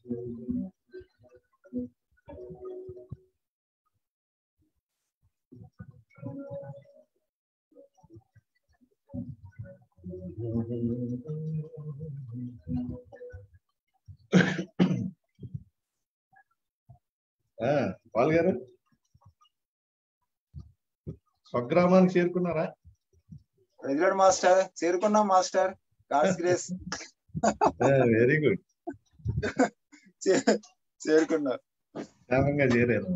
Paul గారు స్వగ్రామానికి చేరుకున్నారా? మాస్టర్ చేరుకున్నాం master. God's grace. Very good. చేరుకున్నా. క్షేమంగా చేరారు.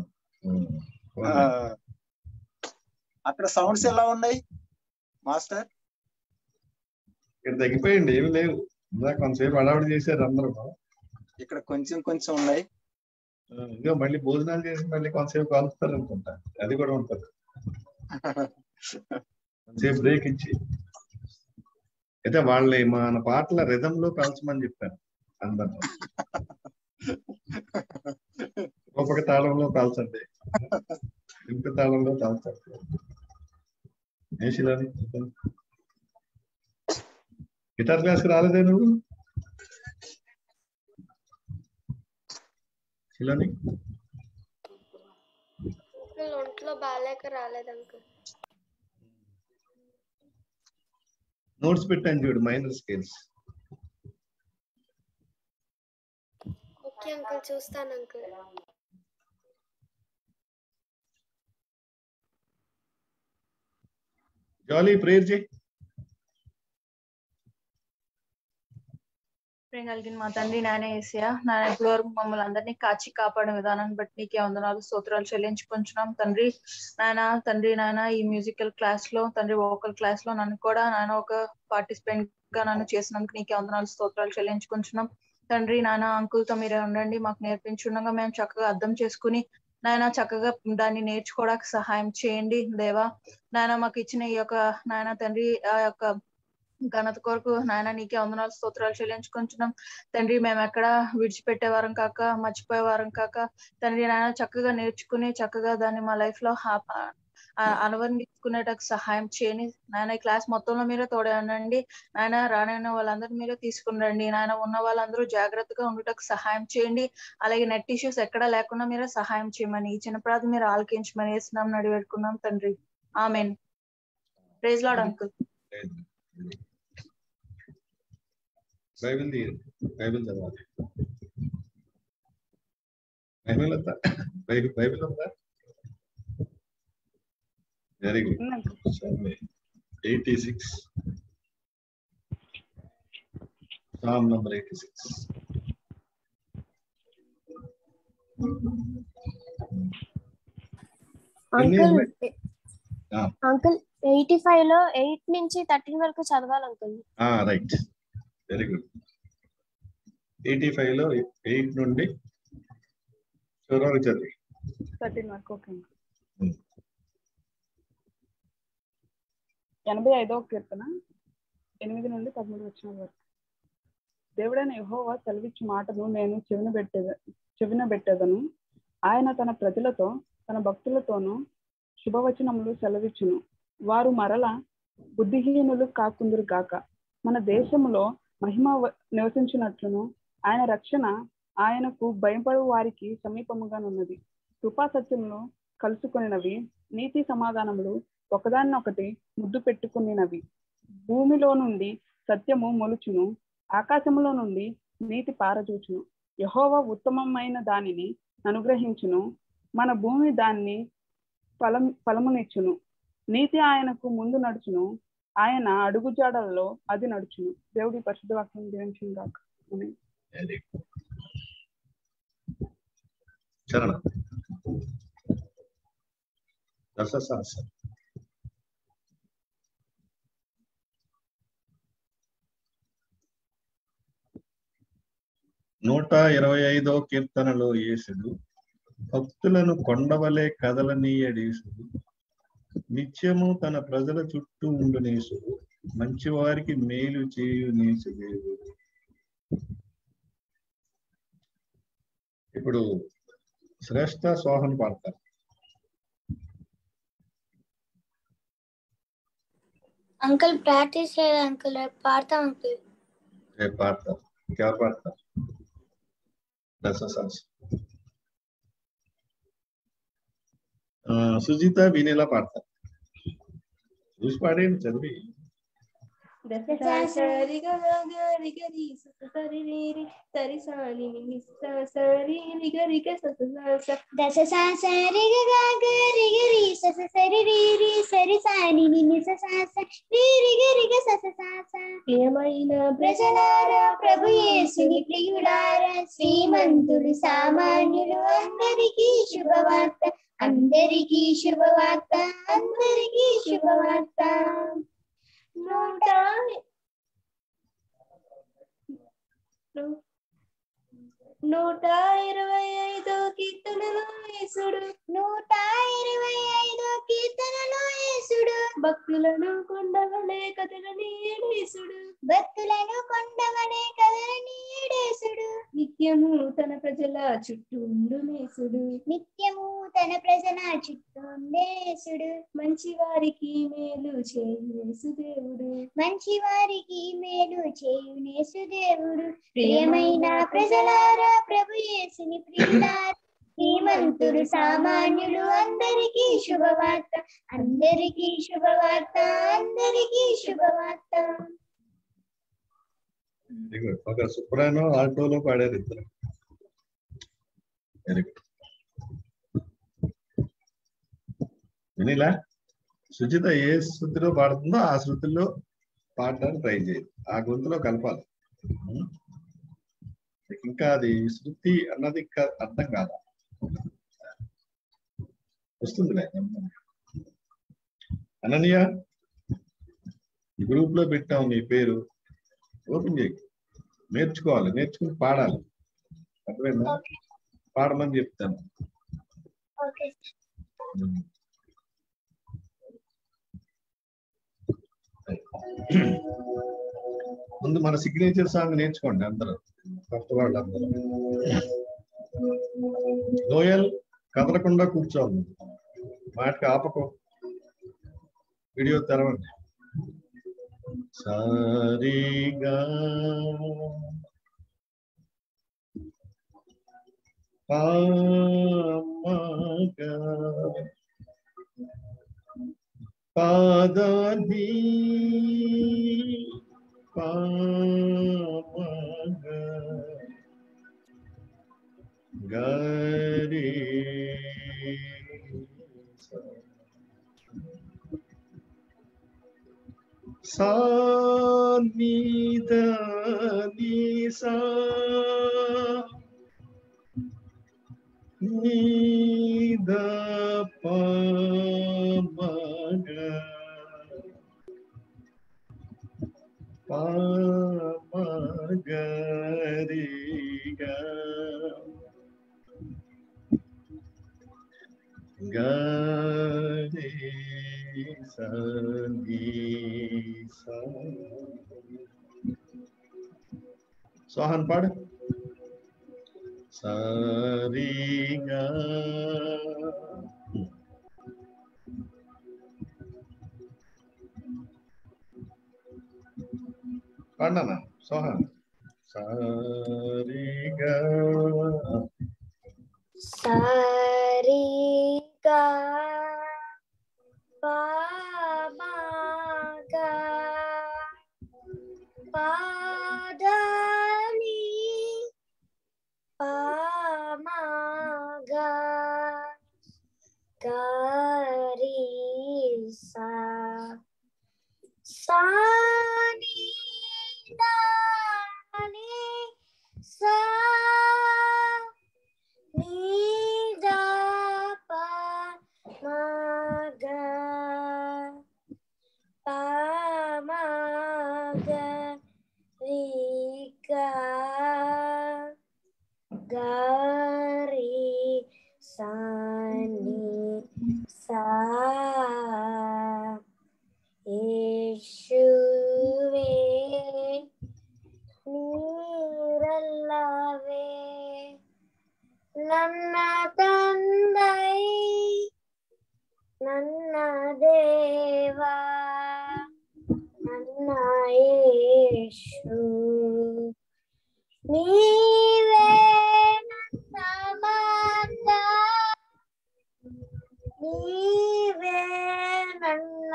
అక్కడ సౌండ్స్ ఎలా ఉన్నాయి మాస్టర్? ఇక్కడ తగ్గిపోయింది, ఏమి లేవు. కొంతసేపు అడవాడు చేశారు అందరూ. ఇక్కడ కొంచెం కొంచెం ఉన్నాయి. ఇంకా మళ్ళీ భోజనాలు చేసి మళ్ళీ కొంతసేపు కలుస్తారు అనుకుంటా, అది కూడా ఉంటుంది. కొంతసేపు బ్రేక్ ఇచ్చి అయితే వాళ్ళని మన పాటల రిథంలో కలచమని చెప్పాను అందరూ. ఒక్కొక్క తాళంలో కాల్చండి, ఇంక తాళంలో కాల్చండి. శిలాని గిటార్ క్లాస్కి రాలేదే నువ్వు? శిలాని ఒంట్లో బాగాలేక రాలేదు అంకుల్. నోట్స్ పెట్టాను చూడు, మైనర్ స్కేల్స్. ఓకే అంకుల్, చూస్తాను అంకుల్. జాలీ ప్రేయర్ చేయి. కలిగిన మా తండ్రి నాయన యేసయ్యా, నాయన ఇప్పటి వరకు మమ్మల్ని అందరినీ కాచి కాపాడిన విధానాన్ని బట్టి నీకే వందనాలు స్తోత్రాలు చెల్లించుకుంటున్నాం తండ్రి. నాయన ఈ మ్యూజికల్ క్లాస్ లో తండ్రి, వోకల్ క్లాస్ లో నన్ను కూడా నాయన ఒక పార్టిసిపెంట్ గా నన్ను చేసినందుకు నీకే వందనాలు స్తోత్రాలు చెల్లించుకుంటున్నాం తండ్రి. నాయన అంకుల్ తో మీరే ఉండండి, మాకు నేర్పించుండగా మేము చక్కగా అర్థం చేసుకుని నాయన చక్కగా దాన్ని నేర్చుకోవడానికి సహాయం చేయండి దేవా. నాయన మాకు ఇచ్చిన ఈ యొక్క నాయన తండ్రి ఆ యొక్క ఘనత కొరకు నాయన నీకే వందనాలు స్తోత్రాలు చెల్లించుకుంటున్నాం తండ్రి. మేము ఎక్కడ విడిచిపెట్టే వారం కాక మర్చిపోయే వారం కాక తండ్రి నాయన చక్కగా నేర్చుకుని చక్కగా దాన్ని మా లైఫ్ లో అనువర్తించుకునేటకు సహాయం చేయని నాయన. ఈ క్లాస్ మొత్తంలో మీరే తోడే ఉండండి నాయన. రానైన వాళ్ళందరూ మీరే తీసుకుని రండి నాయన. ఉన్న వాళ్ళందరూ జాగ్రత్తగా ఉండటకు సహాయం చేయండి. అలాగే నెట్ ఇష్యూస్ ఎక్కడా లేకుండా మీరే సహాయం చేయమని ఈ చిన్న ప్రార్థన మీరు ఆలకించమని వేసినాం నడిపెట్టుకున్నాం తండ్రి. Amen. Praise Lord uncle. Bible చదవాలి. బైబిల్ ఉందా? Very good. 86 psalm number 86. Uncle 85 లో 8 నుంచి 13 వరకు చదవాలి అంకుల్. Right, very good. 85 లో 8 నుండి 13 వరకు. ఓకే. 85వ కీర్తన 8 నుండి 13 వచనాల వరకు. దేవుడైన యెహోవా సెలవిచ్చు మాటను నేను చెవిన పెట్టెదను. ఆయన తన ప్రజలతో తన భక్తులతోనూ శుభవచనములు సెలవిచ్చును. వారు మరల బుద్ధిహీనులు కాకుందురు గాక. మన దేశంలో మహిమ నివసించినట్లును ఆయన రక్షణ ఆయనకు భయపడు వారికి సమీపముగానున్నది. కృపా సత్యములు కలుసుకొనినవి, నీతి సమాధానములు ఒకదాన్నొకటి ముద్దు పెట్టుకునినవి. భూమిలో నుండి సత్యము మొలుచును, ఆకాశములో నుండి నీతి పారజూచును. యెహోవా ఉత్తమమైన దానిని అనుగ్రహించును, మన భూమి దాన్ని ఫలమునిచ్చును. నీతి ఆయనకు ముందు నడుచును, ఆయన అడుగుజాడల్లో అది నడుచును. దేవుడి పరిశుద్ధ వాక్యం దీవించును గాక. చరణం 125వ కీర్తనలో యేసుడు భక్తులను కొండవలే కదలనీయడేసుడు, నిత్యము తన ప్రజల చుట్టూ ఉండు నేసుడు, మంచివారికి మేలు చేయు నేసు దేవుడు. ఇప్పుడు శ్రేష్ఠ సోహన్ పాడతారు. అంకుల్ ప్రాక్టీస్ చేయాలి అంకుల్, రేపు పాడతాం అంకుల్. రేపు పాడతారు. ఇంకెవరు పాడతారు? సుజిత వినేలా పాడతారు. చూసి పాడేయండి చదివి. సరి గరి గరి సరి రి సరి సాని ని సరి రి గరి గ స దశ స సరి గ గరి గరి సరి రి సరి సాని ని స రి గరి గ స ప్రియమైన ప్రజలారా ప్రభు యేసుని ప్రియులారా శ్రీమంతులు సామాన్యులు అందరికీ శుభవార్త, అందరికీ శుభవార్త, అందరికీ శుభవార్త. 125 కీర్తనలో యేసుడు, 125 కీర్తనలో యేసుడు భక్తులను కొండవలే కదలని యేసుడు, భక్తులను కొండవలే కదలని యేసుడు నిత్యము తన ప్రజల చుట్టూ ఉండునేసుడు, నిత్యము తన ప్రజల చుట్టూ ఉండేసుడు మంచి వారికి మేలు చేయునేసు దేవుడు, మంచి వారికి మేలు చేయునేసు దేవుడు. ప్రియమైన ప్రజలారా ప్రభు యేసుని ప్రియులారా శ్రీమంతులు సామాన్యులు అందరికీ శుభవార్త, అందరికీ శుభవార్త, అందరికీ శుభవార్త. ఒక సుప్రానో ఆల్టోలో పాడారు ఇద్దరు. Very good. వినిలా సుజిత ఏ శృతిలో పాడుతుందో ఆ శృతిలో పాడడానికి ట్రై చేయాలి, ఆ గొంతులో కలపాలి. ఇంకా అది శృతి అన్నది ఇంకా అర్థం కాదా, వస్తుందిలే. అనన్య ఈ గ్రూప్ లో పెట్టావు నీ పేరు, ఓపెన్ చేయి. నేర్చుకోవాలి, నేర్చుకుని పాడాలి. అర్థమైందా? పాడమని చెప్తాను. ముందు మన సిగ్నేచర్ సాంగ్ నేర్చుకోండి అందరూ, ఫస్ట్ వాళ్ళు అందరూ. నోయల్ కదలకుండా కూర్చోవాలి, మాటకి ఆపకు, వీడియో తెరవండి. సారీగా పామగా పాదాది పామగా గరే సా ని ద ని సా ని ద ప మ గ ప మ గ రి గ గ రి స ని స. సోహన్ పాడు. సరిగా పాడనా సోహన్? సరిగా సరిగా పామగా పాదని పామగా గరి సా సాని దాని సా ని ద ప మ గ ప మ గ రి గ గ రి సా ని సా. యేషువే నీరల్లవే ನನ್ನ ತಂದೈ ನನ್ನ ದೇವ ನನ್ನ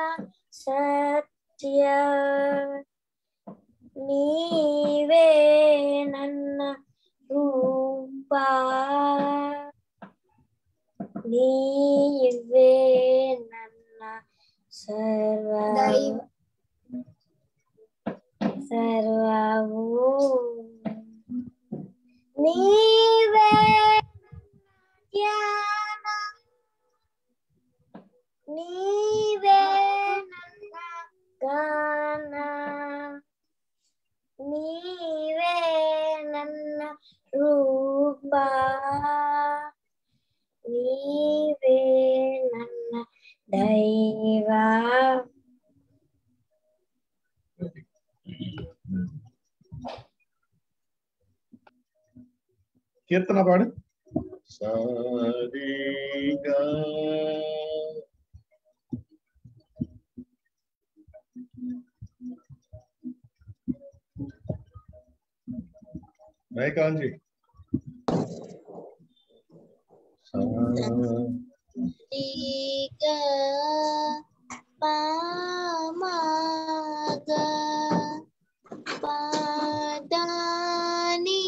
సత్య నీవే నన్న రూపా నీవే నన్న సర్వము నీవే జ్ఞానం నీవే నన్న గానం నీవే నన్న రూపా నీవే నన్న దైవా. కీర్తన పాడు. సరిగా కాంజీ సరిగా పామగా పాదాని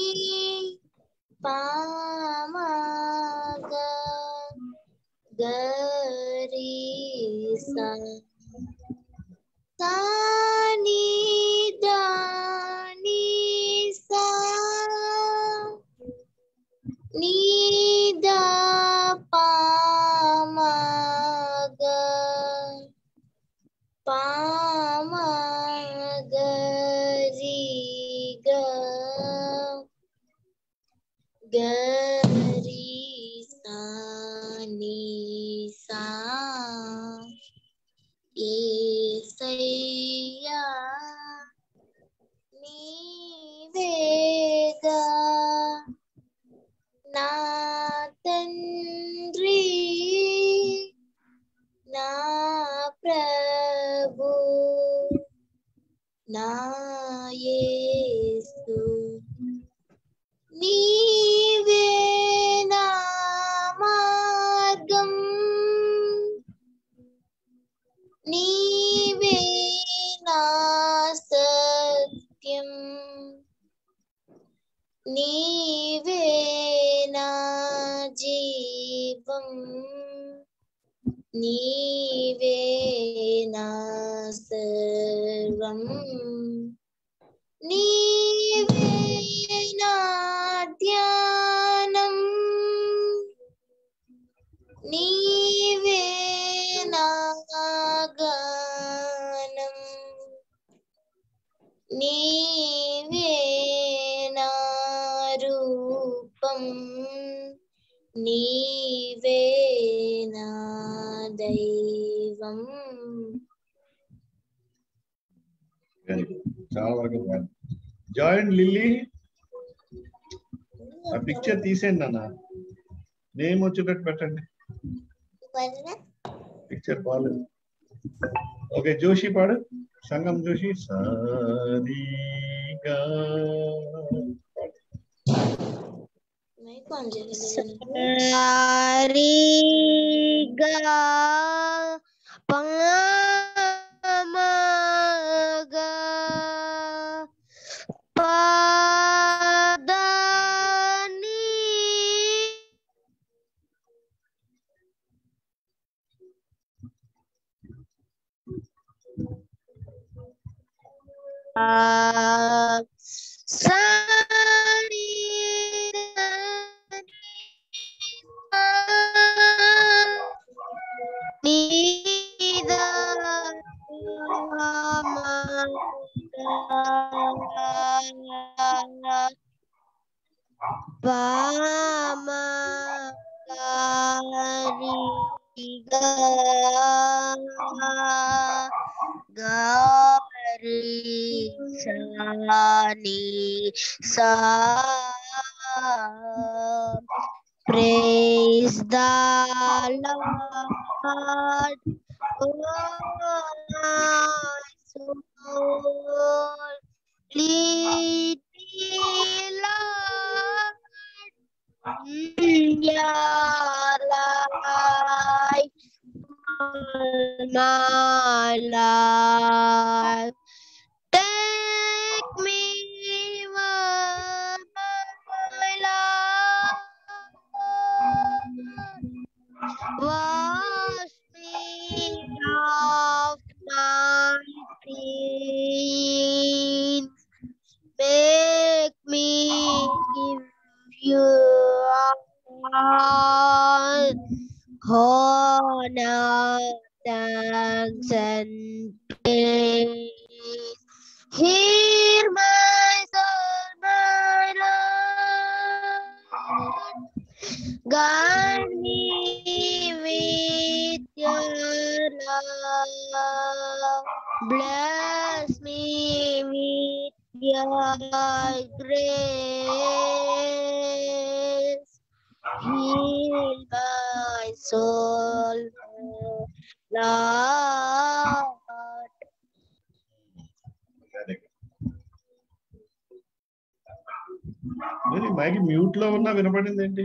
పామగా గరిసా సాని దాని సా నీదా పామగా పామగరిగా గరిసా నీసా యేసయ్యా నీవేగా నా తండ్రి నా ప్రభు నా యేసు నీవే నా మార్గం నీవే నా సత్యం నీవే నా జీవం నీవే నా సర్వం నీవే నా ధ్యానం నీవే నా గానం నీవే నా రూపం నీవే నా దైవం. చాలా వరకు జాయింట్ లిల్లీ ఆ పిక్చర్ తీసేయండి అన్న, నేమ్ వచ్చేటట్టు పెట్టండి. పిక్చర్ బాగాలేదు. ఓకే జోషి పాడు. సంగం జోషి. సరిగా సరిగా పామగా పాదాని సాని నీదా పామగరిగా గరిసాని సా. Praise the Lord, oh my soul, lead me, Lord, in your life, my life. Take me where my life. Wash me of my sins. Make me give you all honor, thanks, and praise. Hear my soul, my Lord. Guide me with your love. Bless me with your grace. Heal my soul, Lord. మరి mic mute లో ఉన్నా వినపడింది ఏంటి?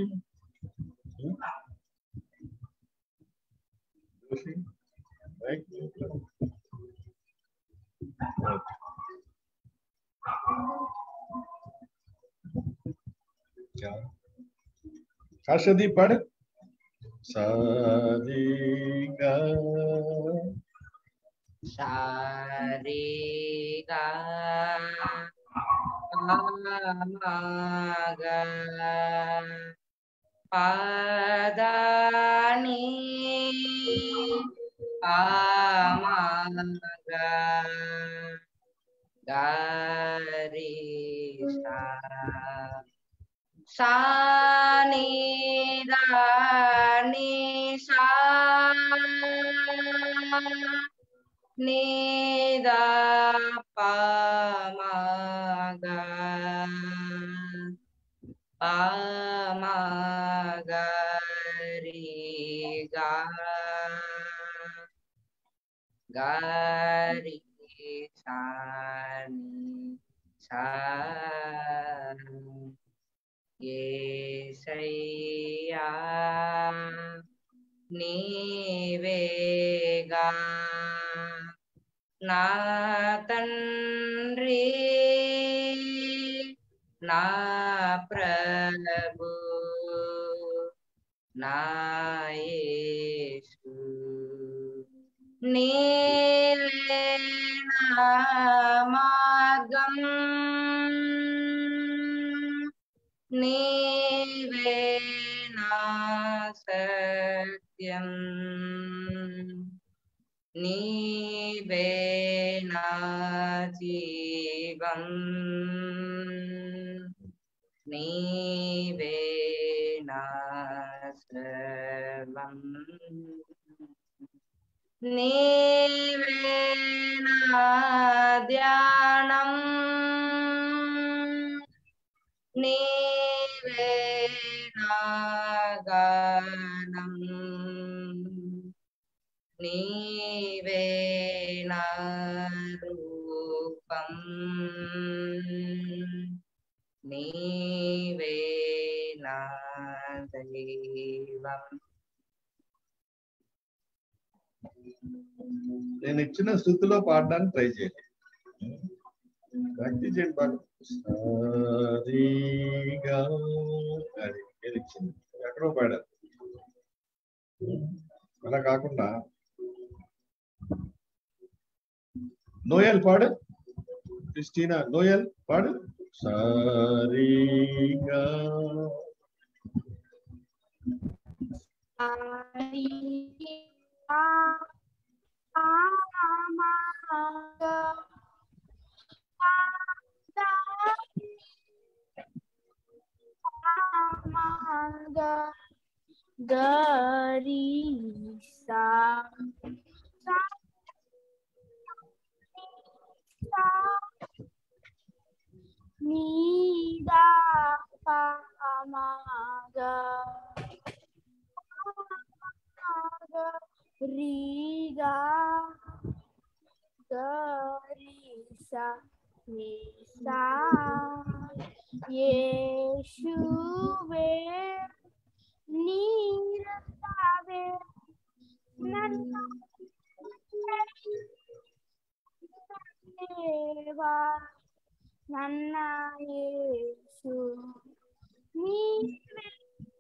Mic mute లో. हर्षदीप पढ़ सारेगा सारेगा पामागा पादानी पामागा गारिसा सा नि दा नि सा नि दा पा मा गा रि गा गा रि सा नि सा యేసయ్యా నీవేగా నా తండ్రి నా ప్రభు నా యేసు నీవే నా మార్గం నీవే నా సత్యం నీవే నా జీవం నీవే నా సర్వం నీవే నా ధ్యానం నీవే నా గానం నీవే నా రూపం నీవే నా దైవం. నేను ఇచ్చిన స్థుతిలో పాడడానికి ట్రై చేయండి. ప్రాక్టీస్ చేయండి బాగా. సారీగా అది నేను ఇచ్చింది ఎక్కడో పాడారు. అలా కాకుండా నోయల్ పాడు, క్రిస్టీనా నోయల్ పాడు. సారీగా Garisa Nida Pamaga Riga Garisa Nisa Yeshuve Nirave Nana దేవా నన్న యేసు నీవే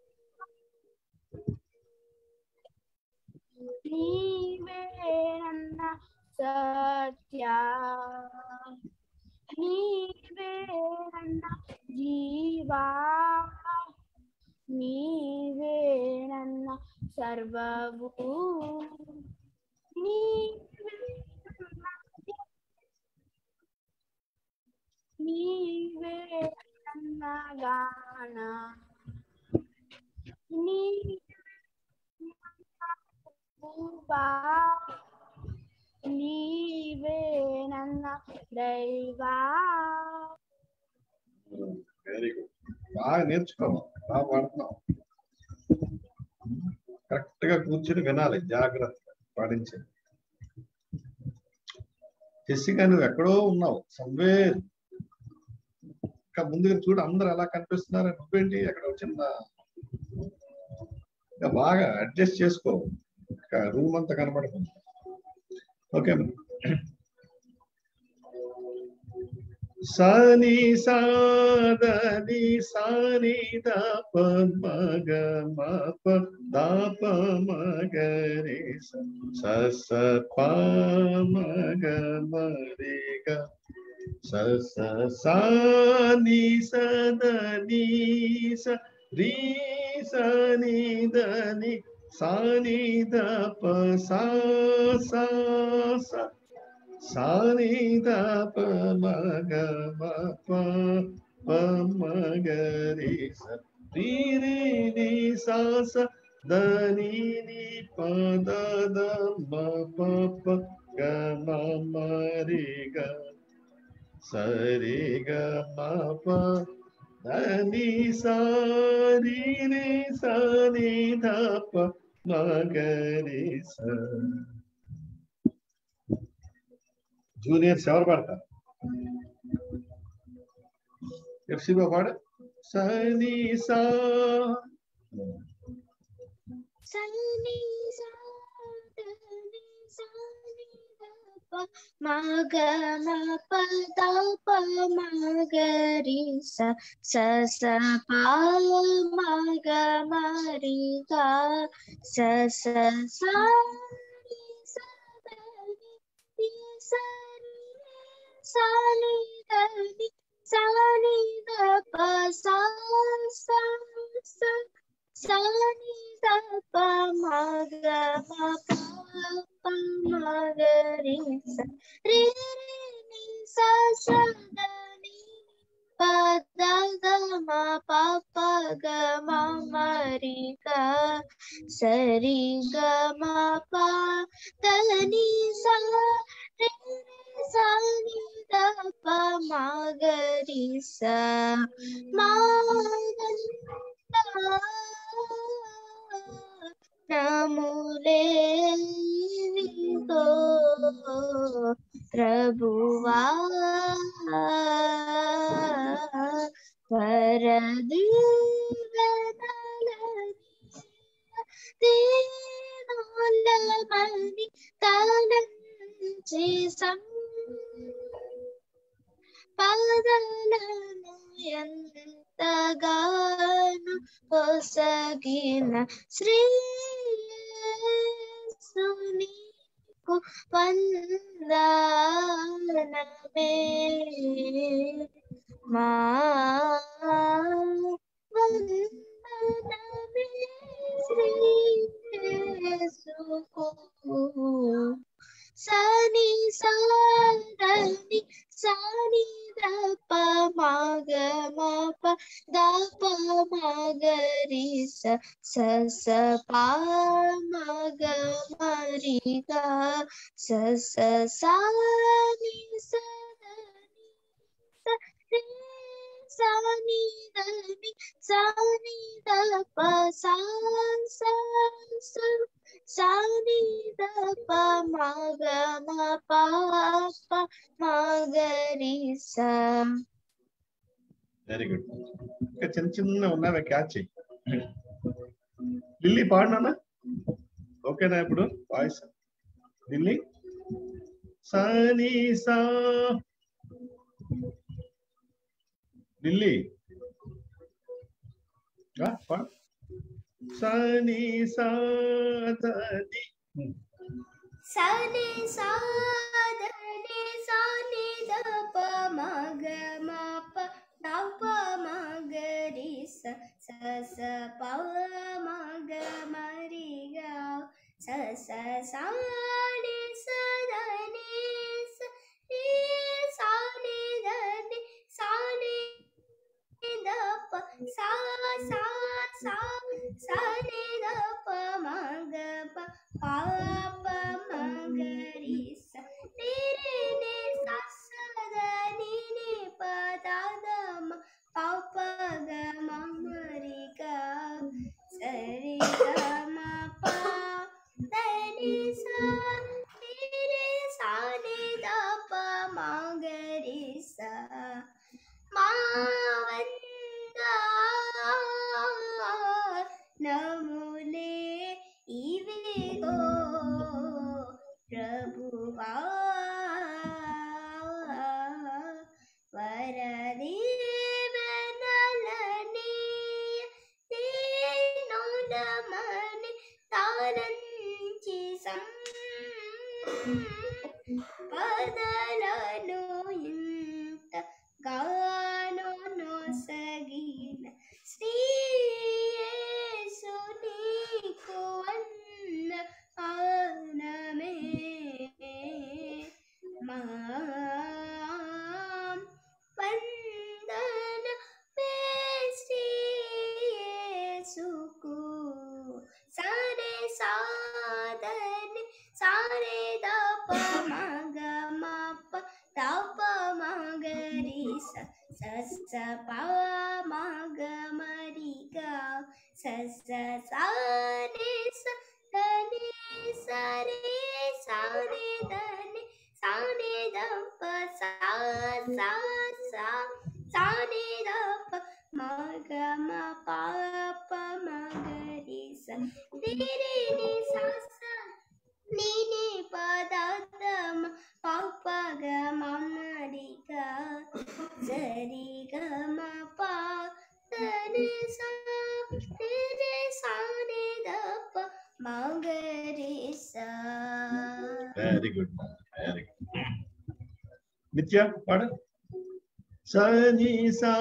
నన్న సత్య నీవే నన్న జీవా నీవే నన్న సర్వము నీవే నన్న గాన నీవే నన్న దైవా. Very good. బాగా నేర్చుకోవాలి, బాగా పాడుతున్నావు. కరెక్ట్ గా కూర్చుని వినాలి, జాగ్రత్తగా పాటించండి. జెసికా నువ్వు ఎక్కడో ఉన్నావు, సమ్వేర్. ఇంకా ముందుగా చూడు, అందరు ఎలా కనిపిస్తున్నారు, నువ్వేంటి ఎక్కడో చిన్న. ఇంకా బాగా అడ్జస్ట్ చేసుకో, ఇంకా రూమ్ అంతా కనపడుతుంది. ఓకే. సాని సాదని సాని దప మగ మప దప మగరి స ప మగ మరిగ స సాని సదని స రి సని దని సాని దప సా సా సా సాని దప మగ మప ప మగరి స రి రి ని సా స దని ని ప ద ద మ ప ప గ మ మ రి గ స రి గ మ ప దని సా రి రి స ని ద ప మగరి స. జూనియర్స్ ఎవరు పాడతారు? ఎఫ్సిబో పాడు. సని సా సని సా దని సా ని ద ప మగ మ ప ద ప మగరి స స స ప మగ మరి గ స స సా ని స దని ని స ని సా ని దని సా ని ద ప సా సా సా సా ని ద ప మగ మ ప ప మగరి స రి రి ని సా సా ద ని ప ద ద మ ప ప గ మ మ రి గ స రి గ మ ప ద ని సా రి రి సా ని ద ప మగరి స నములే ప్రభువా వరదీవనలని తలంచి పదలను ఎంతగానో పొసగిన శ్రీయేసునికు వందనమే మా వందనమే శ్రీయేసుకు సని సాదని సాని దప మగ మప దప మగరి స స స ప మగ మరి గ స స సాని సదని స రి సాని దని సాని దప సా సా సా సాని దప మగ మ ప ప మగరి స. Very good. ఇంకా చిన్న చిన్న ఉన్నవి క్యాచ్ చెయ్యి. లిల్లీ పాడినా ఓకేనా? ఇప్పుడు వాయిస్ లిల్లీ సని సా లిల్లీ సని సాధని సని సాధని సని దప మగ మప దప మగరి స స ప మగ మరి గా స సాని సదని సని సాని దని సాని దప సా సా సా సాని దప మగ ప పాప మగరి స ని ని స స ద ని ని ప ద ద మ పాప గ మ మరి గ సరి గ మ ప ద ని స ని రి స ని ద ప మగరి స మా వంద నములే ఇవిగో ప్రభువా వరదీవెనలని తీనులమని తాళంచి పదలను ఇంత గాను నొసగిన శ్రీ యేసు నీకు వన్న ఆనమే మా వందన శ్రీ యేసుకు సరే సాధని సారే దప మగ మప దప మగరి స స ప మగ మరి గా స సాని స దని సరే సాని దని సాని దప సా సా సా సాని దప మగ మ పాప మగరి స ని రి ని స స ని ని ప ద ద మ పాప గ మ మరి గ సరి గ మ ప ద ని స ని రి స ని ద ప మగరి స. Very good very good. Nitya పాడు. సని సా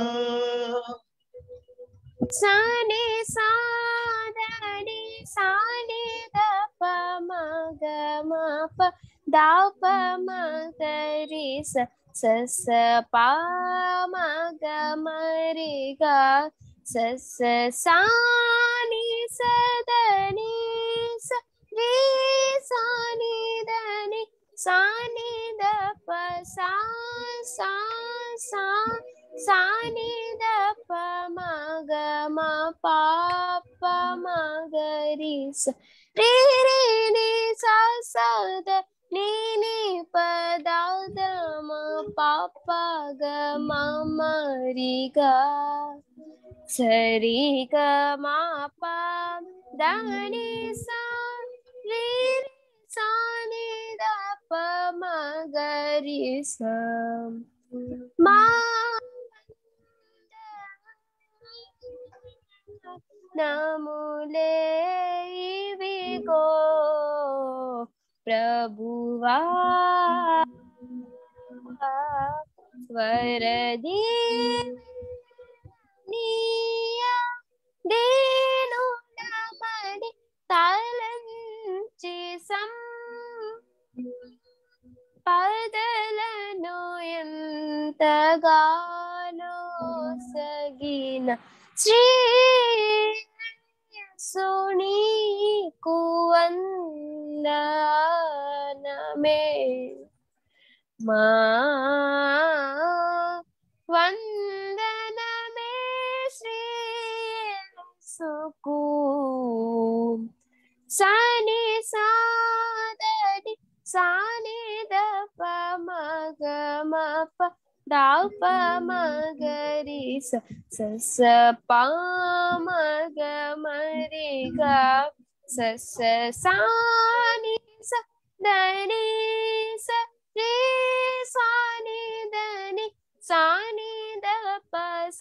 సని సాధని సాని దప మగ మప దప మగరి స స ప మగ మరి గా స సాని సదని స రి సాని దని సాని దప సా సా సా సాని దప మగ మ పాప మగరి స రి రి ని స స ద ని ని ప ద ద మ పాప గ మ మరి గా సరి గ మ ప ద ని స రి రి స ని ద ప మగరి స మా నములే ఇవిగో ప్రభువా వరదీయ దేనులమని తలంచి పదలను ఎంతగానో సగిన శ్రీ యేసు నీకు వందనమే మా వందనమే శ్రీ యేసుకు సని సాధని సాని దప మగ మప దప మగరి స స ప మగ మరి గా స సాని స దని స రి సాని దని సాని దప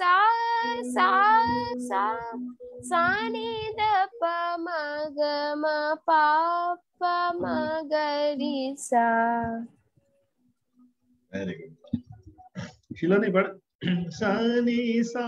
सा सा सा नि द प म ग म प प म ग रि सा. Very good. शिलानी पढ़. सा नि सा.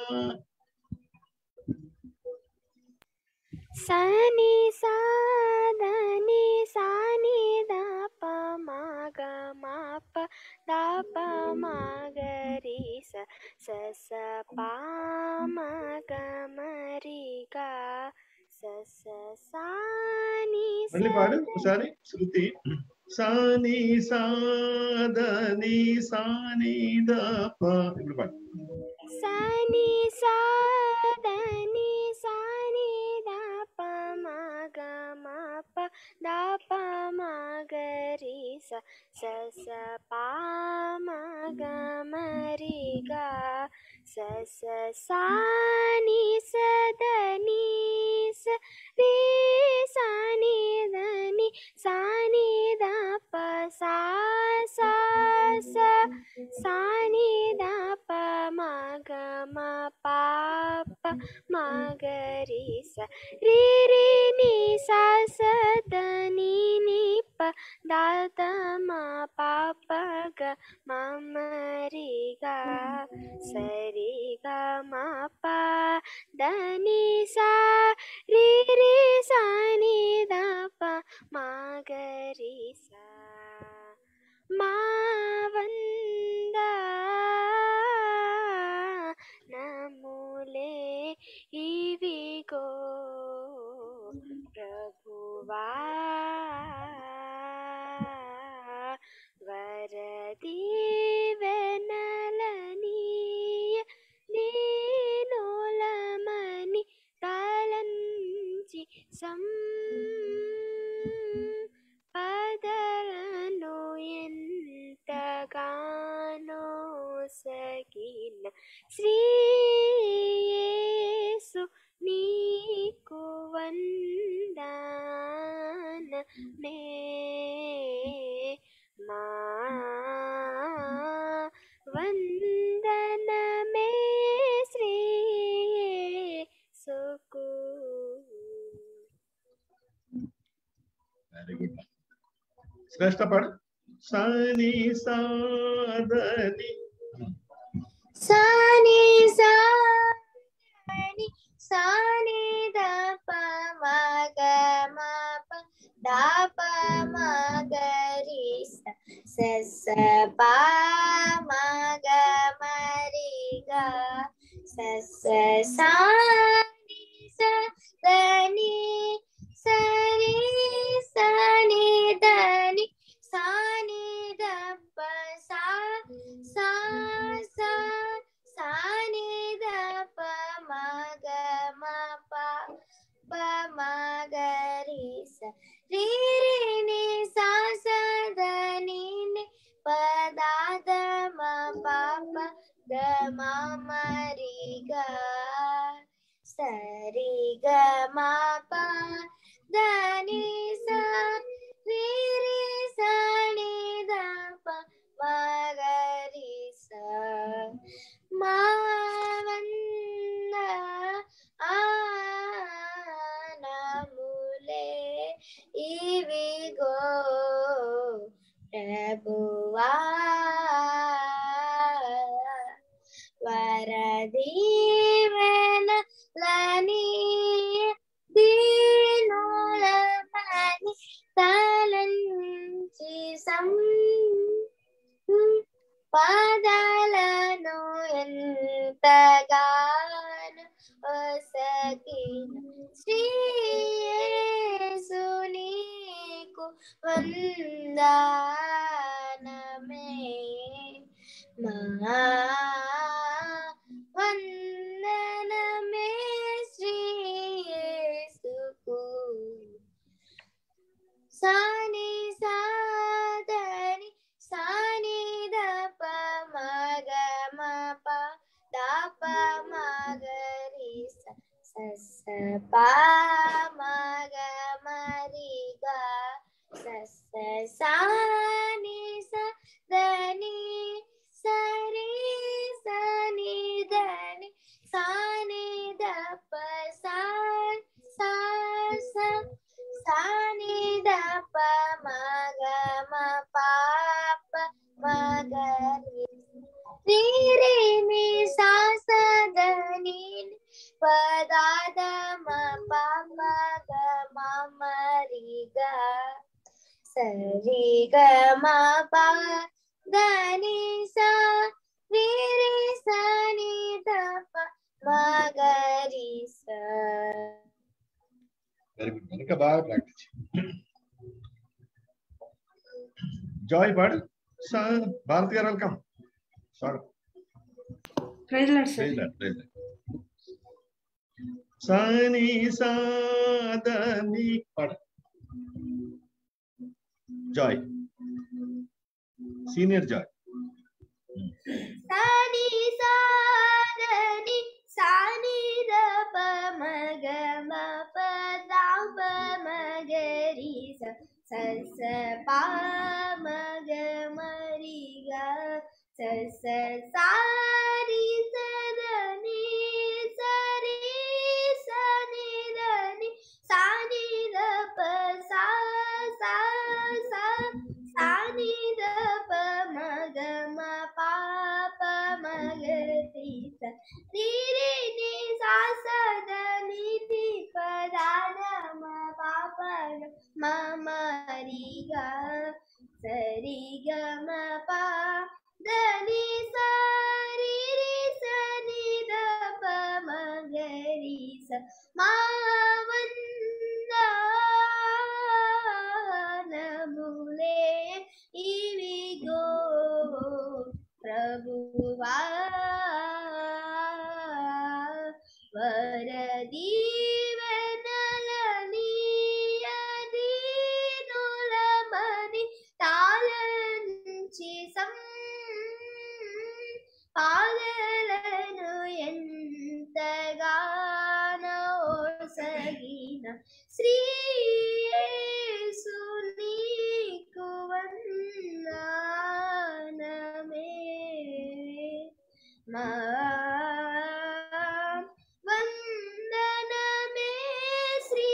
सा नि सा द नि सा नि द प म ग म प द प म ग रि सा स स प म ग म रि गा स स सा नि మళ్ళీ सा పాడు ఒకసారి శృతి. సాని సాదని సాని ద ప. ఇప్పుడు పాడు. सा नि सा द नि सा नि द प म ग म प द प म ग रि सा स स प म ग म रि गा स स सा नि स द नि स रि सा नि द नि सा नि द प सा सा सा सा नि द प म ग म प प म ग रि सा रि रि नि सा स द नि नि प द द म प प ग म म रि गा स रि ग म प द नि सा रि रि सा नि द प म ग रि सा मा వంద నములే ఇవిగో ప్రభువా వరదీవెనలనీయ దీనులమని తలంచి పదలను ఎంతగానో సగిన శ్రీయేసు నీకు వందనమే మా వందనమే శ్రీయేసుకు. Very good. శ్రేష్ఠ పాడు. సాని సాదని सा नि सा नि सा नि द प म ग म प द प म ग रि सा स स प म ग म रि गा स स सा नि सा द नि सा रि सा नि द नि सा नि द प सा सा सा सा नि द प म ग म प प म ग रि सा रि रि नि सा स द नि नि प द द म प प ग म म रि गा स रि ग म प द नि सा रि रि सा नि द प म ग रि सा మా వంద ఆనములే ఇవిగో ప్రభువా వరదీవెనలని దీనులమని తలంచి పదలను ఎంతగానో ఒసగిన శ్రీయేసు నీకు వందనమే మా వందనమే శ్రీయేసుకు. సాని సాదని సాని ద ప మ గ మ ప ద ప మ గ రి స స స ప మ గ మ రి గ స స సా ని స ద ని స రి స ని ద ని సా మగ మా పాప మగరి రి రి ని సా సా ద ని పదాద మా పాప గ మా మరి గ సరి గ మా పా ద ని సా రి రి సా ని ద ప మగరి సా. Very good. ఇంకా బాగా ప్రాక్టీస్. జాయ్ పాడు. భారత్ గారు వెల్కమ్. స్వాగతం. Praise Lord sir. సాని సాదని పాడు. Joy senior Joy. సాని సాదని సాని ద ప మగ మ ప ద ప మగరి స స స ప మగ మరి గ స స సారి స ద ని సరి స ని ద ని సా ని ద ప సా సా సా సా ని ద ప మగ మ పా ప మగ రి స రి రి ని సా సా ద ని ని ప ద ద మ పా ప మ మ రి గ స రి గ మ పా ద ని సా రి రి స ని ద ప మగ రి స మా వందనములే ఇవిగో ప్రభువా వరదీవెనలనీయదీనులమని తాళంచి పాదలను ఎంతగానో సగిన శ్రీ యేసు నీకు వందనమే మా వందనమే శ్రీ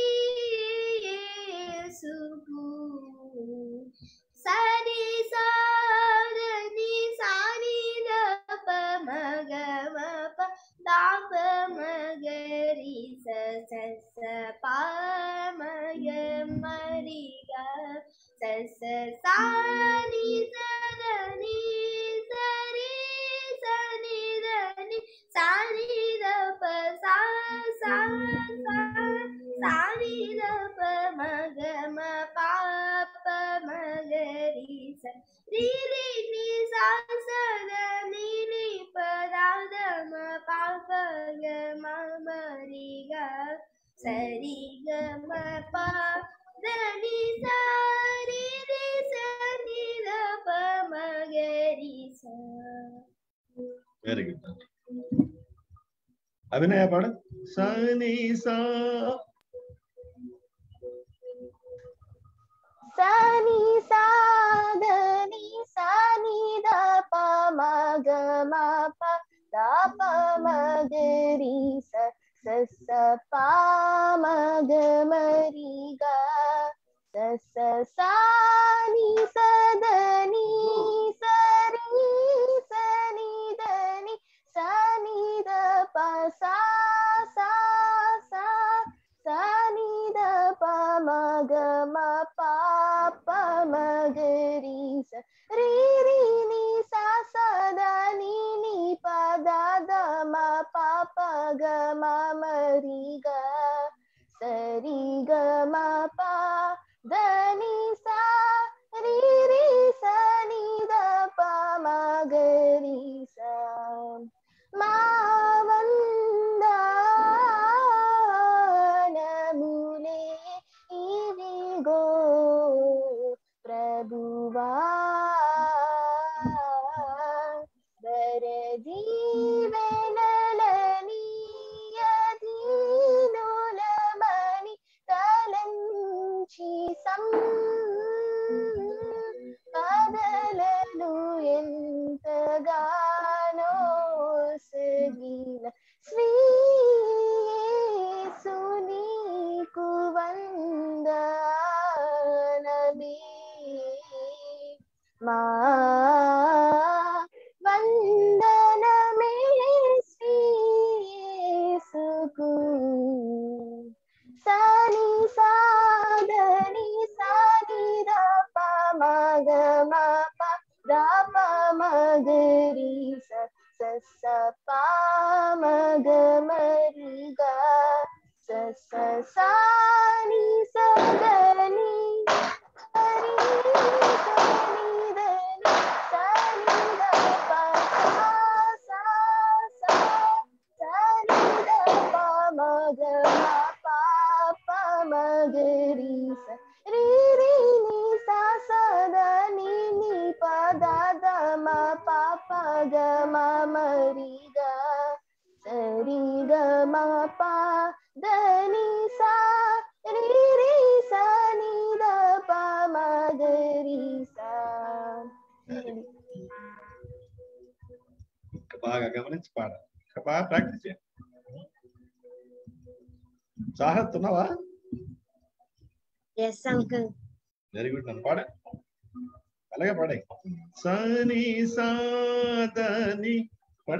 యేసుకు సరి సాదని సాని ద ప మగ మ ప ద ప మగరి స స స ప మగ మరి గ స స సాని సదని సరి సని దని సాని ద ప సా సా సా సాని ద ప మగ మ పా ప మగరి స రి రి ని సా సా ద ని ని ప ద ద మ పా ప గ మ మరి గ స రి గ మ పా ద ని సా రి రి స ని ద ప మగరి స. Very good. అభినయ పాడు. సాని సా సాని సాదని సాని ద ప మగ మ ప ద ప మగరి స స స ప మగ మరి గ స స సాని సదని సరి సని దని సాని ద ప సా సా సా సాని ద ప మగ మ ప ప మగరి స రి రి ని సా సా ద ని ని ప ద ద మ ప ప గ మ మరి గ స రి గ మ ప ద ని సా రి రి స ని ద ప మగరి స మా వందనములే ఇవిగో ప్రభువా వరదీవెనలనీయదీనులమని తలంచి pa ma ga ri sa sa sa pa ma ga ma ri ga sa sa sa ni sa da ni sa ri sa ni da ni sa ni da pa sa sa sa sa ni da pa ma ga ma pa pa ma ga ri sa ri ri ni sa sa da ni ni pa da da ma pa pa ga ma ma ri ga sa ri ga ma pa da ni sa ri ri sa ni da pa ma ga ri sa. బాగా గమనించి పాడాలి. బాగా practice చేయండి. చాహత్ ఉన్నావా? Yes, uncle. Very good. నన్ను పాడ అలాగే పాడాయి. సని సాదని పాడు.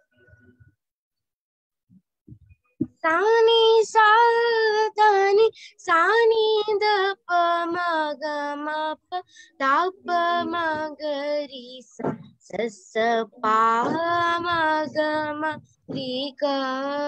Sani sadani sani da pa ma ga ma pa da pa ma ga ri sa sa sa pa ma ga ma ri ga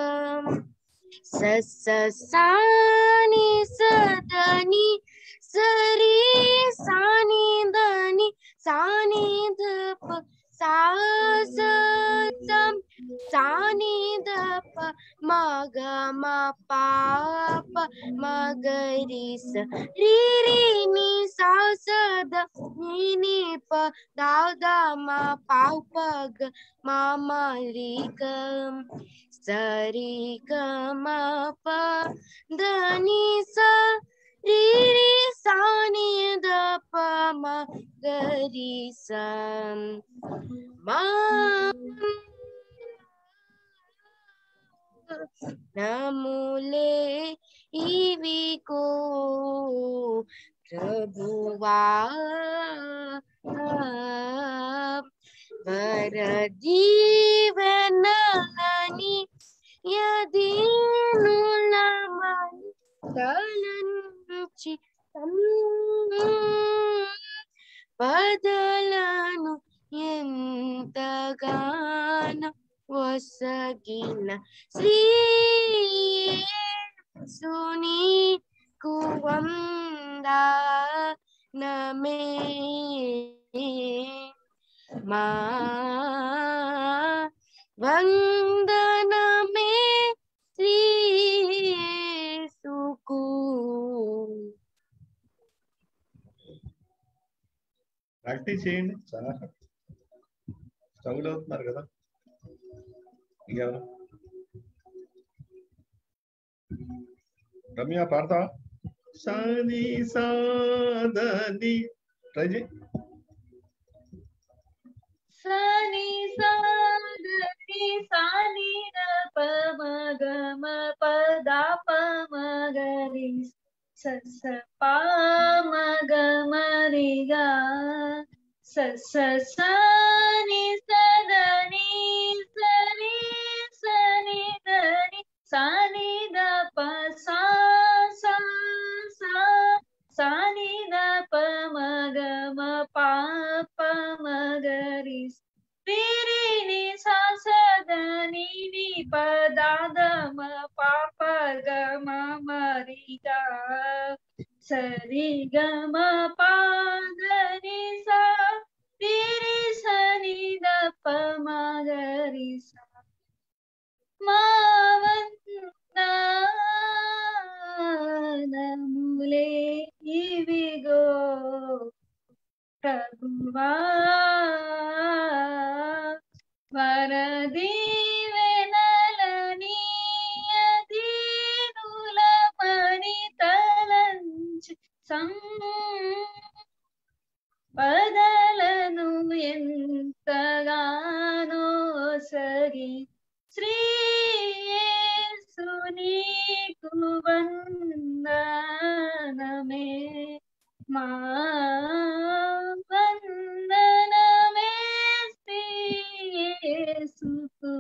sa sa sa ni sa da ni sa ri sa ni da ni sa ni da pa sa sa sam sa ni da pa ma ga ma pa pa ma ga ri sa ri ri ni sa sa da ni ni pa da da ma pa pa ga ma ma ri ga sa ri ga ma pa da ni sa ri ri sa ni da pa ma ga ri sa ma నములే ఇవిగో ప్రభువా వరదీవెనలని యదీనులమని తలంచి బదలను ఎంతగానో వసగిన శ్రీయేసుని కువందనమే మా వందనమే శ్రీయేసుకు. Practice చేయండి. చాలా struggle అవుతున్నారు కదా. ఇంకెవరు? రమ్య పాడతావా? సని సాదని ట్రై చేయి. సని సాదని సాని ద ప మ గ మ ప ద ప మ గ రి స స ప మ గ మ రి గ స స స ని స ద ని స రి స ని ద ని స ని ద ప సా సా సా సా ని ద ప మ గ మ ప ప మ గ రి రి రి ని సా స ద ని ని ప ద ద మ ప ప గ మ మ రి గ స రి గ మ ప గ రి సా రి రి స ని ద ప మ గ రి సా మా వందనములే ఇవిగో ప్రభువా వరదీవెనలని యదీనులమని తలంచి సంపదలను ఎంతగానో సగి శ్రీయేసుని కువందనమే మా వందనమే శ్రీయేసుకు.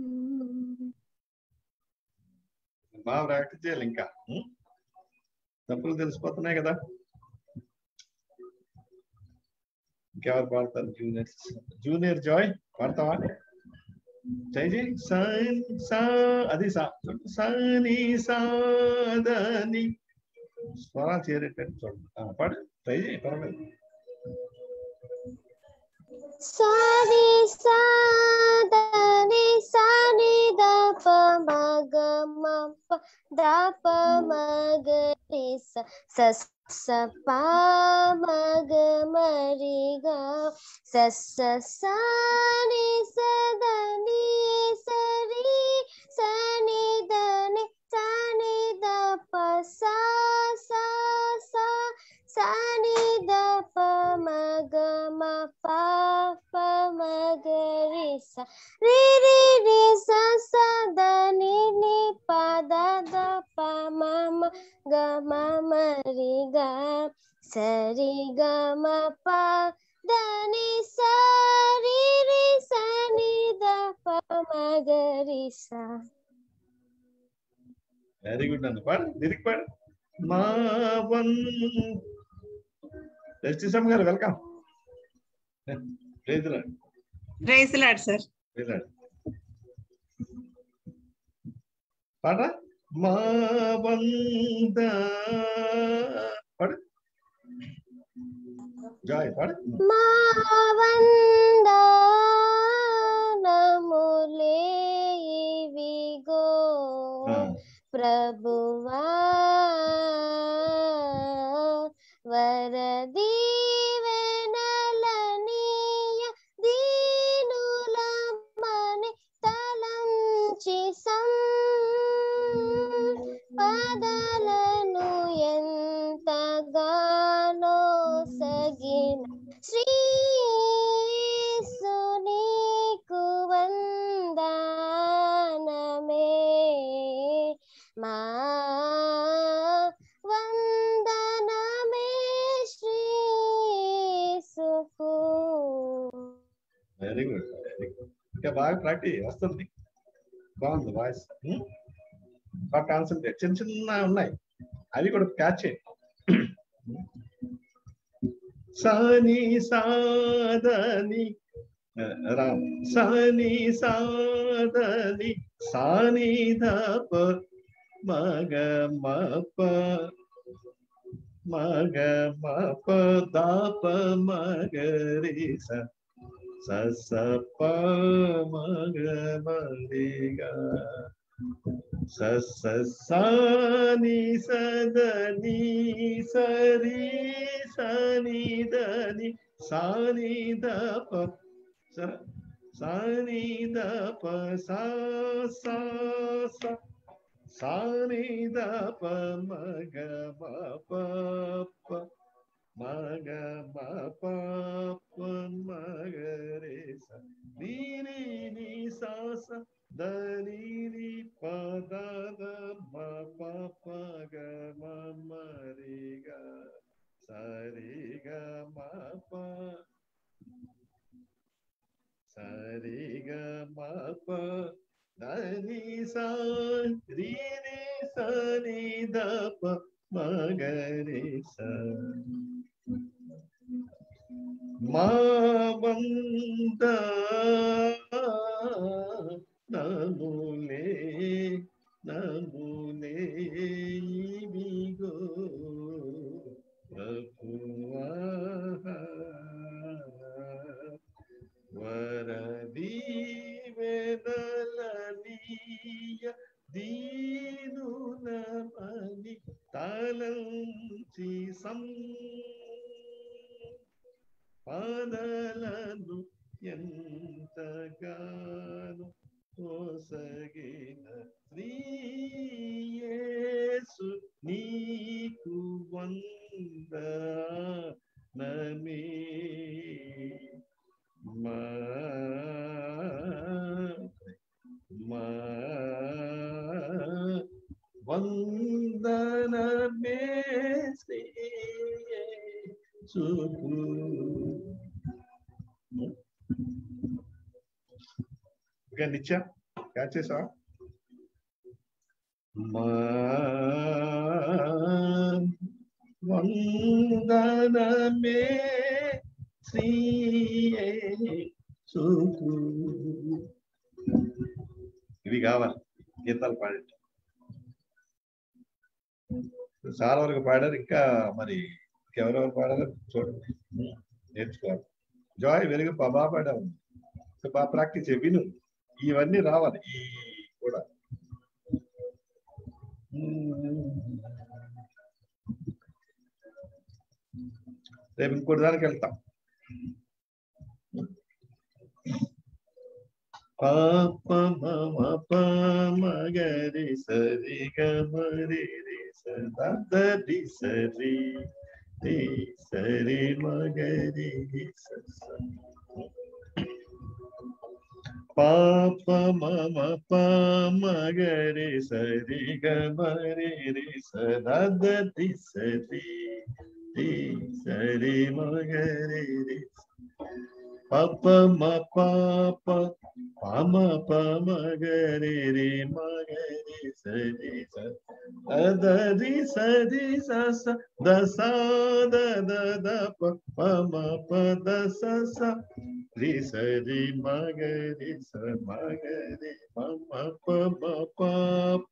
బాగా ప్రాక్టీస్ చేయాలి. ఇంకా తప్పులు తెలిసిపోతున్నాయి కదా. ఇంకెవరు పాడతారు? Junior Joy పాడతావా? జైజీ అది సని సాదని స్వరాలు చేరేటట్టు చూడండి. పాడు ట్రై చేయి, పర్వాలేదు. సాని సాదని సాని దప మగ మప దప మగ రి స స ప మగ మరి గ స స సాని సదని సరి సని దని సని దప సా సా సా సని దప మగ మప ప మగ రి స రి రి రి స స ద ని ని ప ద ద ప మ మ గ మ మ రి గ స రి గ మ ప ద ని స రి రి స ని ద ప మ గ రి స. వెరీ గుడ్ అన్న. పాడు లిరిక్ పాడు. మా వన్ ఎస్టిసమ్ గారు వెల్కమ్. Praise Lord sir. పాట మా వంద పాడు జాయ్ పాడు. మా వందనములే ఇవిగో ప్రభువా వరదీవెనలనీయ దీనులమని తలంచి సంపదలను ఎంతగానో సగిన శ్రీయేసునీకు వందనమే. మా వందనమే శ్రీయేసుకు. Very good, very good. ఇంకా బాగా ప్రాక్టీస్ వస్తుంది. బాగుంది వాయిస్. బాగా కాన్సన్ట్రేట్. చిన్న చిన్న ఉన్నాయి, అవి కూడా క్యాచ్ చేయండి. సని సాదని రామ్ సని సాదని సాని ధప మగ మప మగ మప దప మగ రి స స ప మగ మరి గ స స సాని సదని సరి సని దని సాని దప సాని దప సా సా సా సాని దప మగ మప మగ మప మగ రే స ని ని ని సా స ద ని ని ప ద ద మ ప ప గ మ మ రి గ స రి గ మ ప స రి గ మ ప ద ని సా రి రి స ని ద ప మ గ రి స. మా వందనములే నములే ఇవిగో ప్రభువా వరదీవెనలనీయ దీనులమని తలంచి సంపదలను ఎంతగానో ఒసగిన శ్రీయేసు నీకు వందనమే. మా వందనమే శ్రీయేసుకు. ఇంకా నిత్య క్యాచ్ చేసా. మా వందనమే శ్రీయే చూపు. ఇవి కావాలి గీతాలు పాడండి. చాలా వరకు పాడారు, ఇంకా మరి ఎవరెవరు పాడారో చూడండి, నేర్చుకోవాలి. జాయ్ వెలుగు బాగా పాడావు, బాగా ప్రాక్టీస్ చేయి, విను, ఇవన్నీ రావాలి ఈ కూడా. రేపు ఇంకోటి దానికి వెళ్తాం. పాప మమ పమగరి సరి గమరి రి సరి సరి రి సరి మగరి స. పాప మమ పమగరి సరి గమరి రి సరి సరి రి సరి మగరి రి. పప మ పాప పమ పమగరి రి మగరి సరి సరి సరి స దస ద పమ పద స రి సరి మగరి స మగరి పమ పమ పాప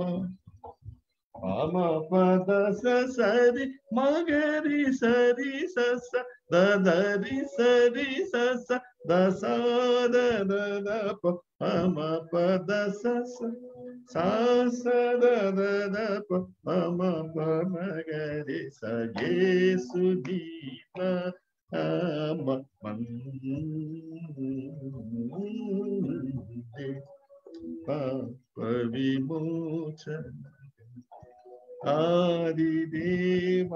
పమ పద సరి మగరి సరి స దరి సరి స దస ద పమ పద స స ద పమ పమగరి స యేసు దీప పాప విమోచన ఆదిదేవ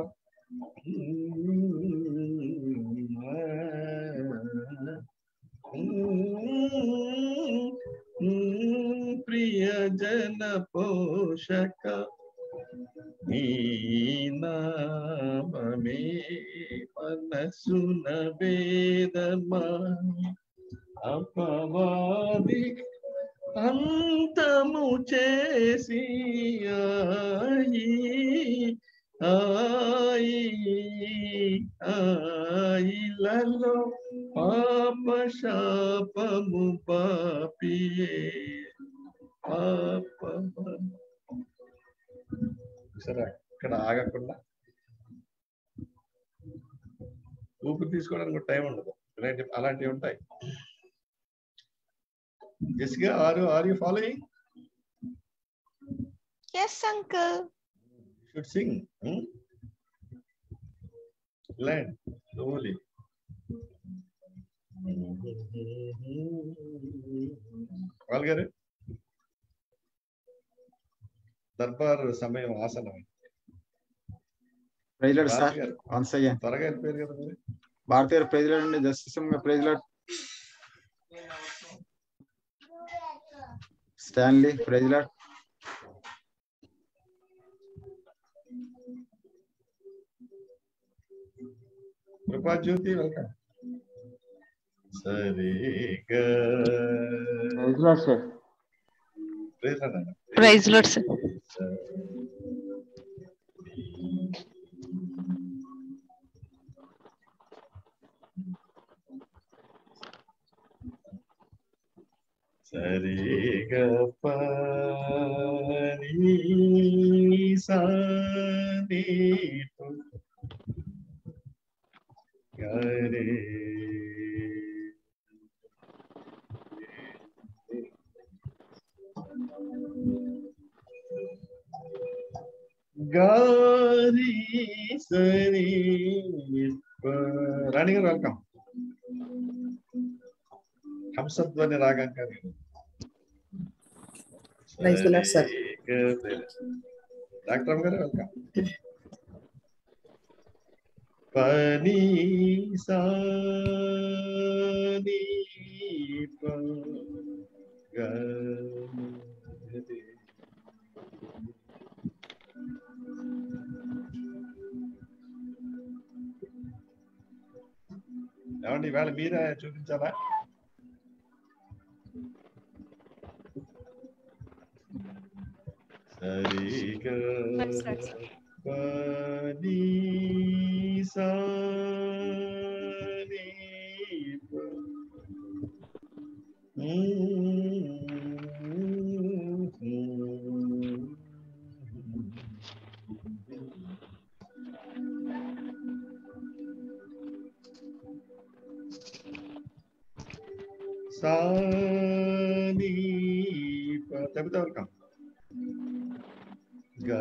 ప్రియజన పోషక నీ నామమే మనసున వేదమా అపవాది అంతము చేసి ఆయిలలో పాప శాపము పాపియే పాప. సరే, ఇక్కడ ఆగకుండా ఊపిరి తీసుకోవడానికి ఒక టైం ఉండదు, అలాంటివి ఉంటాయి. Jessica, are you following? Yes, uncle. You should sing. Learn slowly. Valgare. దర్బార్ సమయం ఆసనం. Praise Lord sir, once again త్వరగా వెళ్ళిపోయారు కదా మరి. భారతి గారు ప్రైజ్ లార్డ్ అండి, Justice praise Lord. Stanley praise Lord. Kripa Jyothi welcome. సరిగా praise Lord sir. Praise Lord sir. సరిగా పని సాని గరే గారి సరి. రాణి గారు వెల్కమ్. హంసధ్వని రాగం కానీ. డాక్టర్ గారు వెల్కమ్. పని సాని ఏమండి ఇవాళ మీరే చూపించాలా? సరిగా పని సాని Sani pa tapi tahu kan ga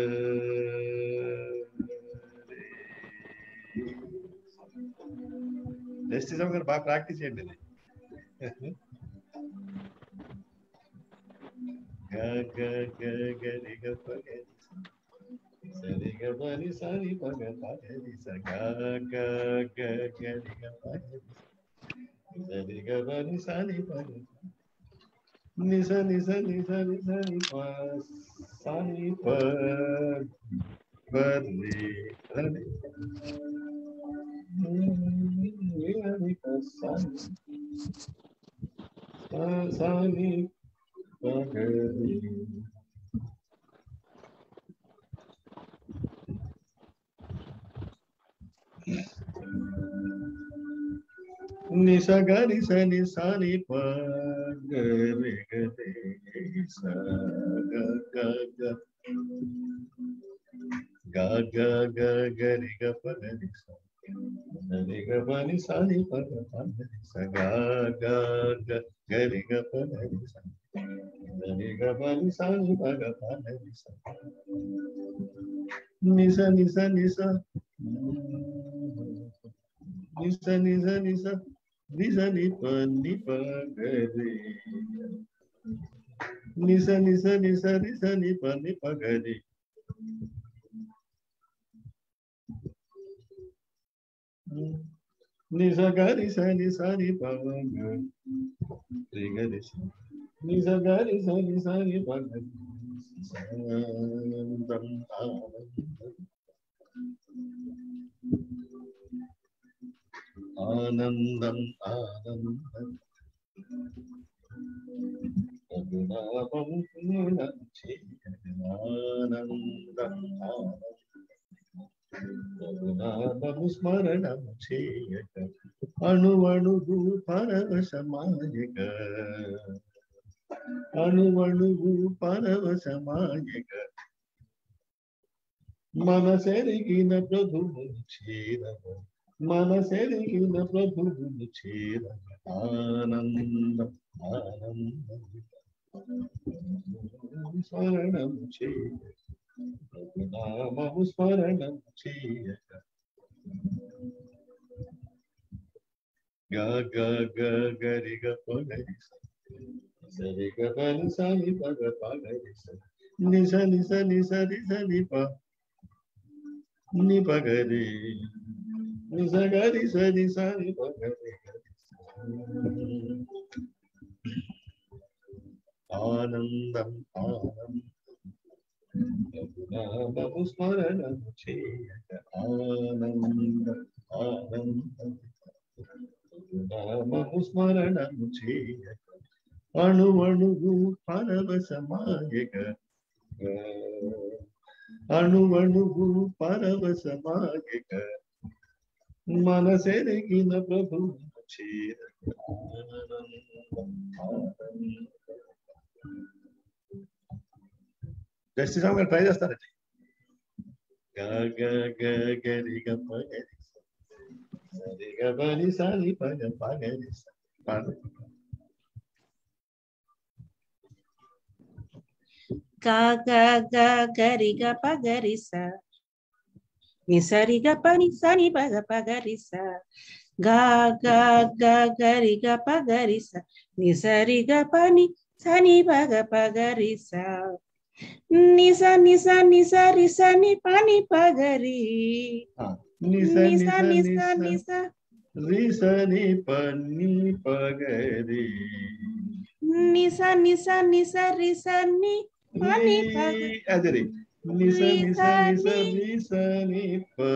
next ఇజం గారు బాగా ప్రాక్టీస్ చేయండి ఇది గ గ గ గ రి గ ప గ సరి గ ప ని సరి ప గ ప గ రి స గ గ గ గ రి గ ప గ సరి గ ప ని సరి ప గ ని స ని స ని స ని స ని ప స ని ప ప రి రి Sani pagari Nisa gari sani sani pagari gari sa ga ga ga ga ga ga gari ga pagari sa Gari ga pani sani pagari sa ga ga ga gari ga pagari sa Gari ga pani sani pagari sa Nisa nisa nisa Nisa nisa nisa Nisa ni pagari Nisa nisa nisa nisa ni pagari Nisa gari sa nisa ni pagari Gari sa Nisa gari sa nisa ni pagari Anandam anandam Adunapam Anandam Adunapam Smaranam Cheyaka Anu Anugu Paravasamayaka Anu Anugu Paravasamayaka Manaserigina Prabhu Chirava Manaserigina Prabhu Chirava Anandam Anandam Smaranam Cheyaka Adunapam Smaranam Cheyaka Ga ga ga ga ri ga pa ga ri sa Sari ga pa ni sa ni pa ga pa ga ri sa Ni sa ni sa ni sa ri sa ni pa ga ri Ni sa ga ri sa ni sa ni pa ga ri ga ri Anandam anandam Adunapam Smaranam Cheyaka Anandam anandam Smaranam Cheyaka Anu Anugu Paravasamayaka Anu Anugu Paravasamayaka Manaserigina Prabhu Chiraka Just how try చేస్తారండి ga ga ga ga ri ga pa ga ri sa Sari ga pa ni sa ni pa ga ri sa Ga ga ga ga ri ga pa ga ri sa ni sa ri ga pa ni sa ni pa ga ri sa ga ga ga ga ri ga pa ga ri sa ni sa ri ga pa ni sa ni pa ga ri sa Nisa nisa nisa risa ni pani pagari Nisa nisa nisa nisa Risa ni pani pagari Nisa nisa nisa risa ni pani pagari Adari Nisa nisa nisa risa ni pa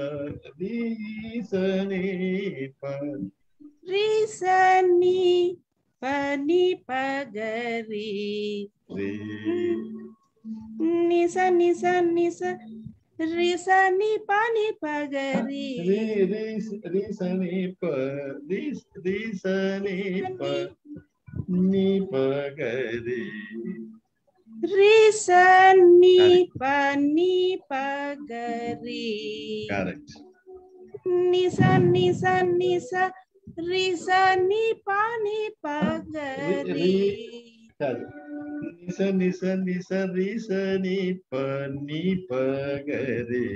Risa ni pa Risa ni pani pagari Nisa nisa nisa risa ni pani pagari Risa ni pa Risa ni pa ni pa ga re. Re sa ni pa ga re. Correct. Ni sa ni sa ni sa re sa ni pa ga re. Nisa nisa nisa risa ni pa ga re.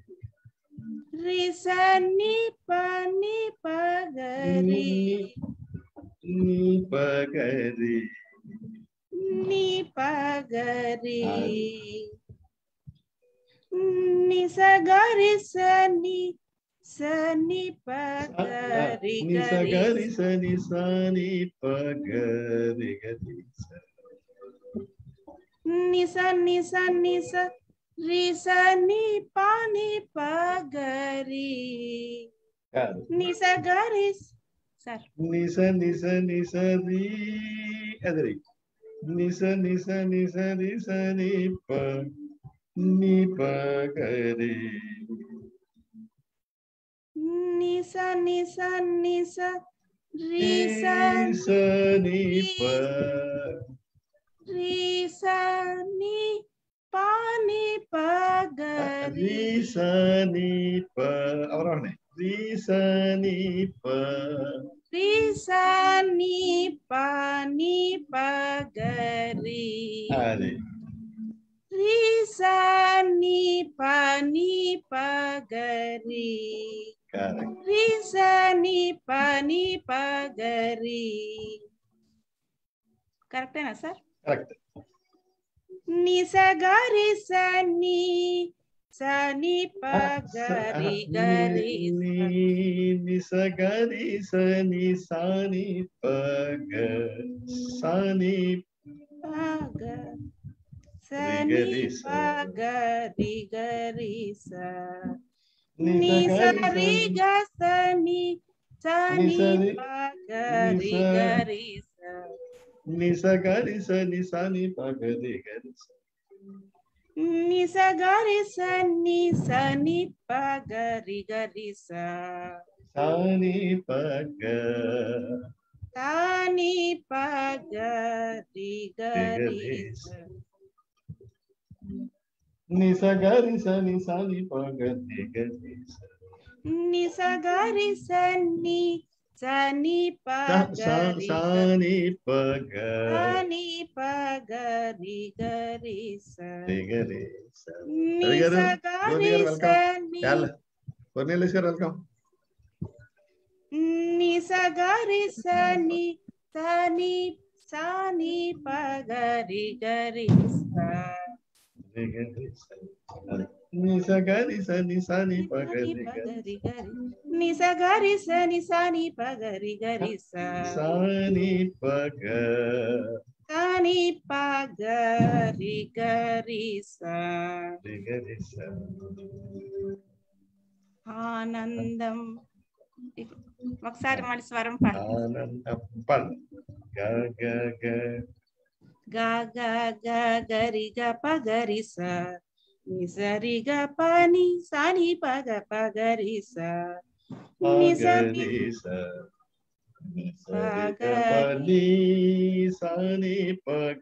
Risa ni pa ga re. Ni pa ga re. Ni pa ga re. Ni sa ga re sa ni pa ga re Ni sa ga ga re. re sa ni pa ga re ga re sa. Ni sa ni sa ni sa re sa ni pa ga re. Ni sa ga re. Sir. Nisa nisa nisa ri adri. Nisa nisa nisa risa ni pa ga re. Nisa nisa nisa risa ni pa. Risa ni pa ga re. Risa ni pa. Avarane. Risa ni pa. Risa ni pa ga re. Adi. Risa ni pa ga re. Correct. Risa ni pa ga re. Correct sir? Correct. Ni sa ga re sa ni pa ga re ga re. Ni sa ga re sa ni pa ga sa ni pa ga sa ni pa ga re ga re sa. Ni sa re ga sa ni pa ga re ga re sa. Ni sa ga re sa ni pa ga re ga re sa. Ni sa ga re sa ni pa ga re ga re sa. Sa ni pa ga. Sa ni pa ga re ga re sa. Ni sa ga re sa ni pa ga re ga re sa. Ni sa ga re sa ni pa ga re sa ni pa ga. Sa ni pa ga re ga re sa. Ni sa ga re sa ni. Cornelius sir, welcome. Ni sa ga re sa ni pa ga re ga re sa. Ni sa ga re sa ni pa ga re ga re. Ni sa ga re sa ni pa ga re ga re sa. Sa ni pa ga. Sa ni pa ga re ga re sa. ఆనందం ఒకసారి మళ్ళీ స్వరం పాడు. ఆనందం పాడు. గ గ గ గ గ గ గరి గ ప గరి స ని సరి గ ప ని స ని ప గ ప గరి స ని స ని ప గ ప ని స ని ప గ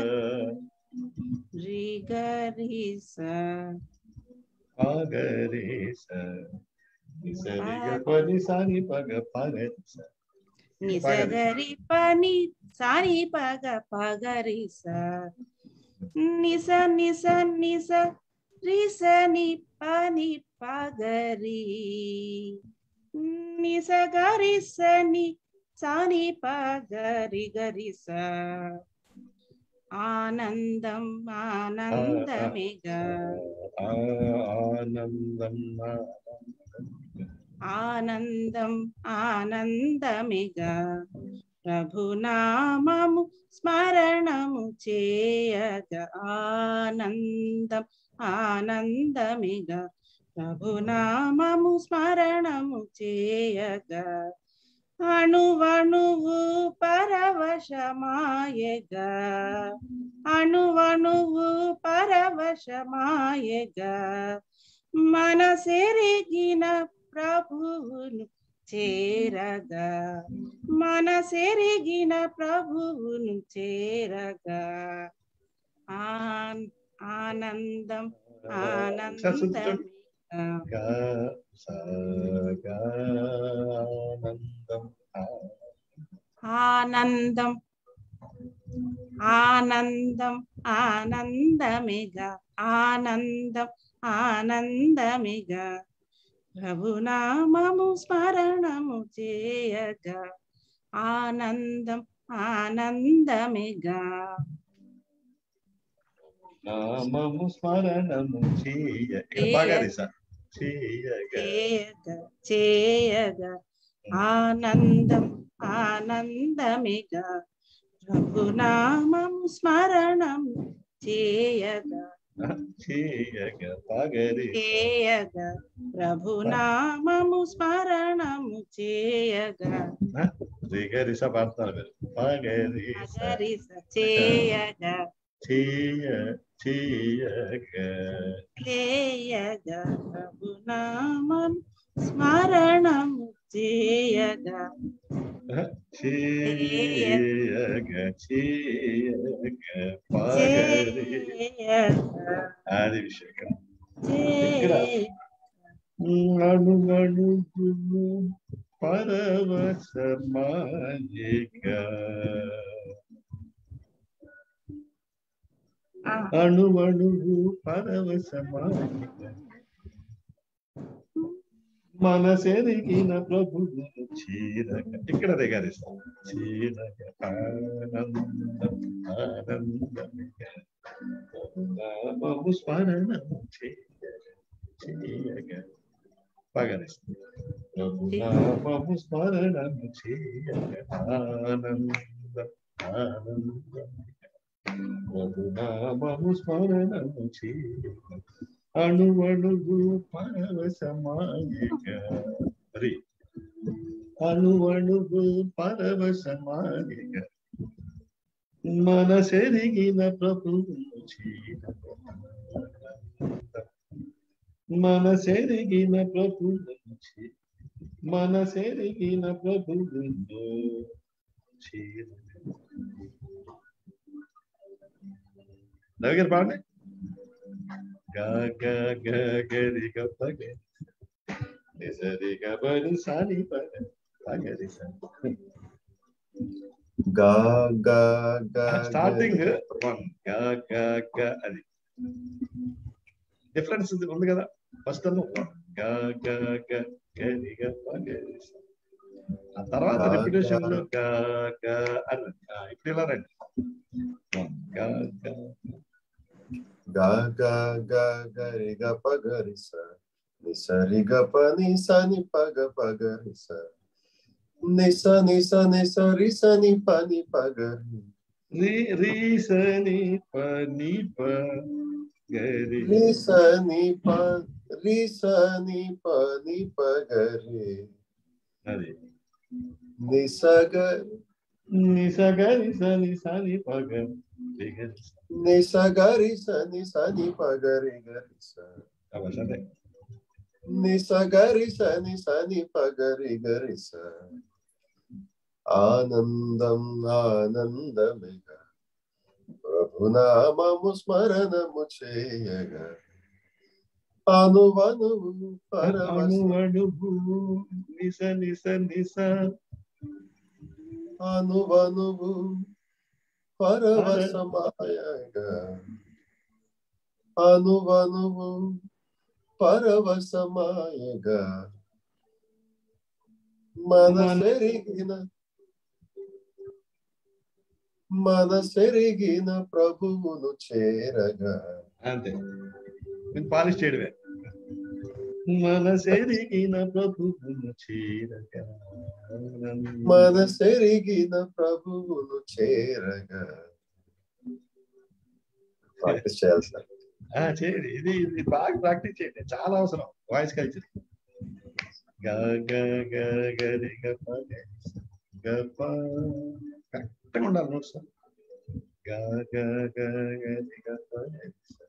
రి గ రి స ప గ రి స ని స రి గ ప ని స ని ప గ ప గ రి స ని స గ రి ప ని స ని ప గ ప గ రి స ని స ని స ని స రి స ని ప ని ప గ రి ని స గ రి స ని స ని ప గ రి గ రి స ఆనందం ఆనందమేగా ఆనందం ఆనందం ఆనందమేగా ప్రభునామము స్మరణము చేయగా ఆనందం ఆనందమేగా ప్రభునామము స్మరణము చేయగా అణువణువు పరవశమాయగా అణువణువు పరవశమాయగా మనసెరిగిన ప్రభువును చేరగా మనసెరిగిన ప్రభువును చేరగా ఆనందం ఆనందం ఆనందం ఆనందం ఆనందమిగా ఆనందం ఆనందమిగా ప్రభునామము స్మరణము చేయగా ఆనందం ఆనందమిగా నామము స్మరణము చేయగా చేయగా ఆనందం ఆనందమిగా ప్రభునామము స్మరణము చేయగా చేయగా ప్రభునామము స్మరణము చేయగా పాడతారు చేయగా చేయగా ప్రభునామం స్మరణము చేయగా అది విషయం అణుగణుగు పరవశమాయిక అణువణుగు పరవశమాయిక మనసెరిగిన ప్రభువును చీరగ ఇక్కడ దిగారిస్తాం చీరగ ఆనందం ఆనందమిగా నామము స్మరణము చేయగా పగరిస్తాం ప్రభునామము స్మరణము చేయగా ఆనందం ఆనందమిగా ప్రభునామము స్మరణము చేయగా అణువణుగు పరవశమాయిక అణువణుగు పరవశమాయిక మనసెరిగిన ప్రభువును చీరగా మనసెరిగిన ప్రభువును మనసెరిగిన ప్రభువును చీరగా దగ్గర పాడండి ga ga ga gari ga page nisari ga bani sani page pagari sa ga ga ga starting one ga ga ga adi difference undi kada first one ga ga ga gari ga pagari sa ఆ తర్వాత repetition లో ga ga అని ఇప్పుడు ఇలా రండి ga ga ga ga ga ga ri ga pa ga ri sa ni sa ri ga pa ni sa ni pa ga ri sa ni sa ri sa ni pa ga ri sa ni pa ga ri ri sa ni pa ga ri అది ni sa ga ri sa ni pa ga ni sa ga ri sa ni pa ga ri sa అవసరం ni sa ga ri sa ni pa ga ri sa ఆనందం ఆనందమిగా ప్రభునామము స్మరణము చేయగా అనువనువు అణువణువు నిస నిస నిస అనువనువు పరవశమాయగా అనువనువు పరవశమాయగా మనసెరిగిన ప్రభువును చేరగా అంతే నేను పాలిష్ చేయడమే మనసెరిగిన ప్రభువును చేరగా మనసెరిగిన ప్రభువును చేరగా ప్రాక్టీస్ చేయాలి సార్ చేయండి ఇది బాగా ప్రాక్టీస్ చేయండి చాలా అవసరం వాయిస్ కల్చర్ గా గా గా గరి గప గప కరెక్ట్గా ఉండాలి నోట్స్ గా గా గా గరి గప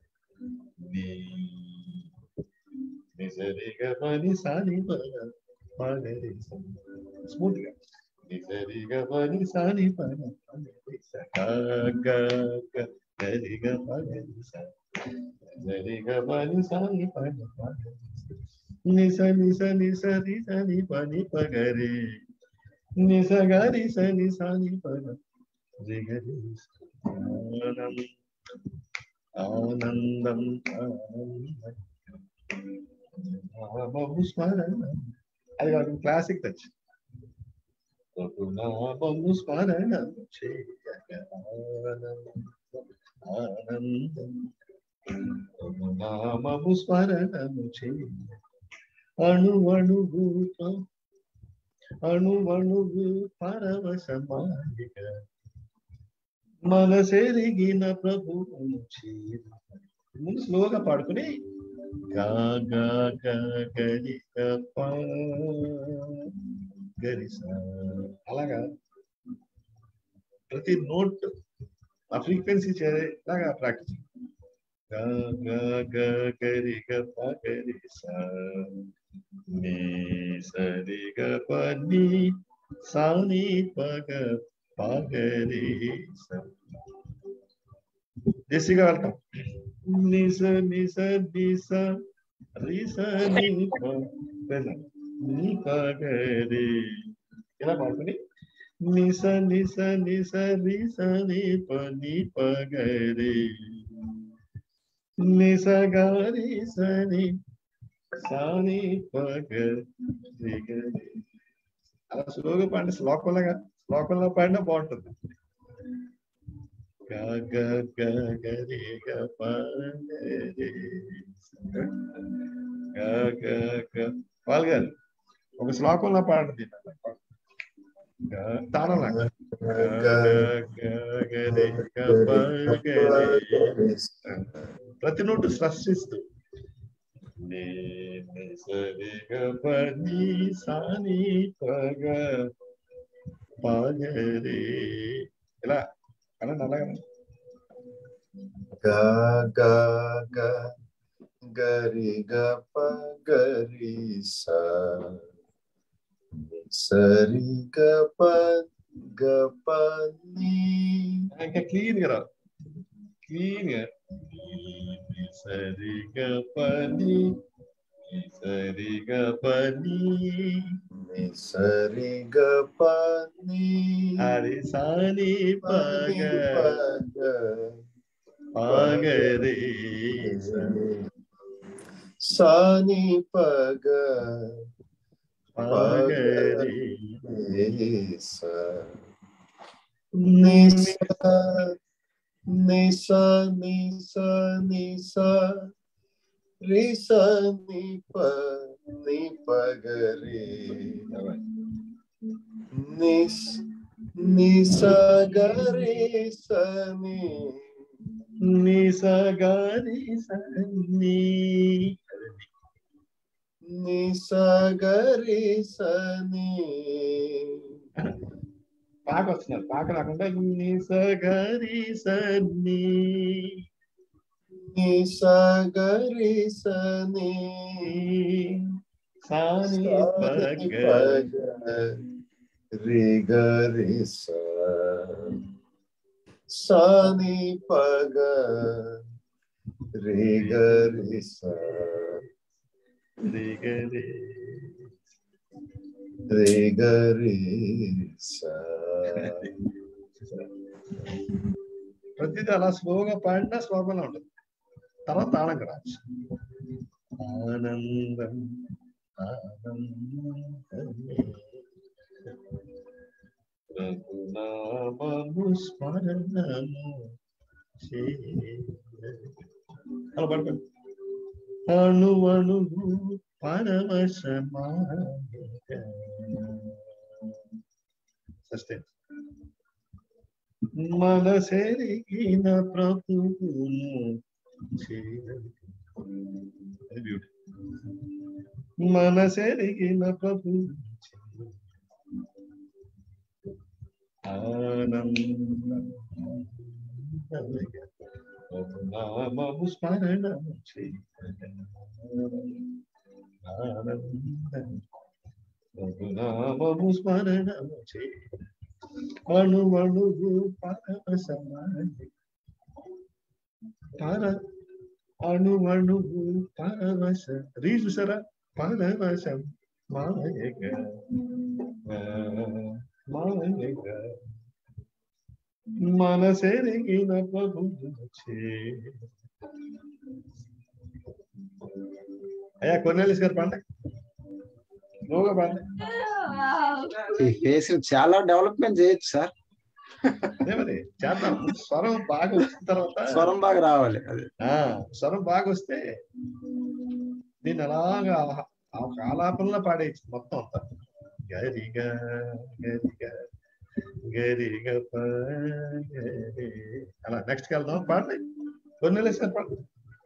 ని నిసరి గప ని సా ని ప పగరి స్మూత్ గా నిసరి గని సాని పగ గరి గ పగరి సరి గని సాని పగ నిస నిస నిస రి సని పని పగరి నిస గరి సని సాని పగ రి గరి ఆనందం ఆనందం స్మరణ అది కాదు క్లాసిక్ టచ్ నామము స్మరణం చేయగ ఆనందం నామము స్మరణము చేయ అణువణువు పరవశమాలిక మనసెరిగిన ప్రభువును చేయ ముందు స్లోగా పాడుకుని గా గా గా గరి ప గరిసా అలాగా ప్రతి నోట్ ఆ ఫ్రీక్వెన్సీ చేరేలాగా ప్రాక్టీస్ గా గా గా గరి గ ప గరిసా నీ సరి గ ప నీ సా నీ ప గ ప గరిసా దేశీగా వెళ్తాం నిస నిస నిస రిస ని ప ని పగరి ఇలా పాడుకుని నిస నిస నిస రిస ని ప ని పగరి నిస గరి స ని సా ని పగరి గరి అలా స్లోగా పాడిన శ్లోకంలో పాడినా బాగుంటుంది గా గా గా గరి గ ప గరి గా గా గా పాల్గారు ఒక శ్లోకంలో పాడండి తాళంలాగా ప్రతి నోటు స్పష్టిస్తూ ఇలా అలా అలాగే గా గా గా గరి గ ప గరి సా సరి గ ప ని ఇంకా క్లీన్ గా రాదు క్లీన్ గా సరి గ ప ని సరి గ ప ని సరి గ ప ని హరి సా ని ప గ పగరి సా ని ప గ పగరి సా ని సా ని సా ని సా ని సా రి సా ని ప గరి ని సా గరి సా ని ని సా గరి సా ని ని సా గరి సా ని పాక వస్తున్నారు పాక రాకుండా ని సా గరి సా ని ని సా గరి సా ని సా ని ప గ రి గరి సా సా ని ప గ రి గరి సా రి గరి రి గరి సా ప్రతిదీ అలా స్లోగా పాడినా శ్లోకంలో ఉంటుంది తర్వాత తాళం కదా ఆనందం రఘునామము స్మరణము అలా పడుకోండి అణువణువు పరవశమాలిక సస్టైన్ మనసెరిగిన ప్రభువును బ్యూటీ మనసెరిగిన ప్రభువు నామము స్మరణము రఘునామము స్మరణము చే అణువణువు పరవశమాయే అణువణువు పరవశ రీ చూసారా పరవశం మాయగా మాయగా మనసెరిగిన ప్రభువు చే. అయ్యా కొన్నేళ్ళ గారు పండ నువ్వుగా పండ ఈ ఫేస్ చాలా డెవలప్మెంట్ చేయొచ్చు సార్. అదే మరి చేద్దాం. స్వరం బాగా వచ్చిన తర్వాత స్వరం బాగా రావాలి. అది స్వరం బాగా వస్తే దీన్ని అలాగా ఆలాపనలో పాడేయచ్చు మొత్తం అంతా. గరిగా గరిగా గరిగ గరి అలా నెక్స్ట్ వెళ్దాం. పాడండి కొన్నేళ్ళ సార్ పాడు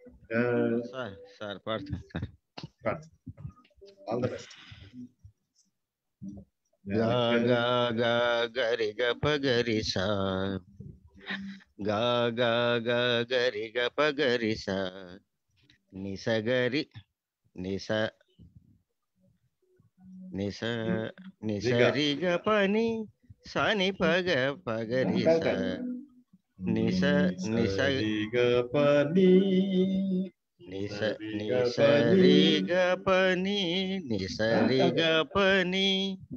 సార్ పాడతాను సార్. పాడు. All the best. గా గా గా గరి గ ప గరి సా గా గా గా గరి గ ప గరి సా నిస గరి నిస నిస నిసరి గ పని సాని పగ పగరి సా నిస నిస గ పని నిస నిసరి గ పని నిసరి గ పని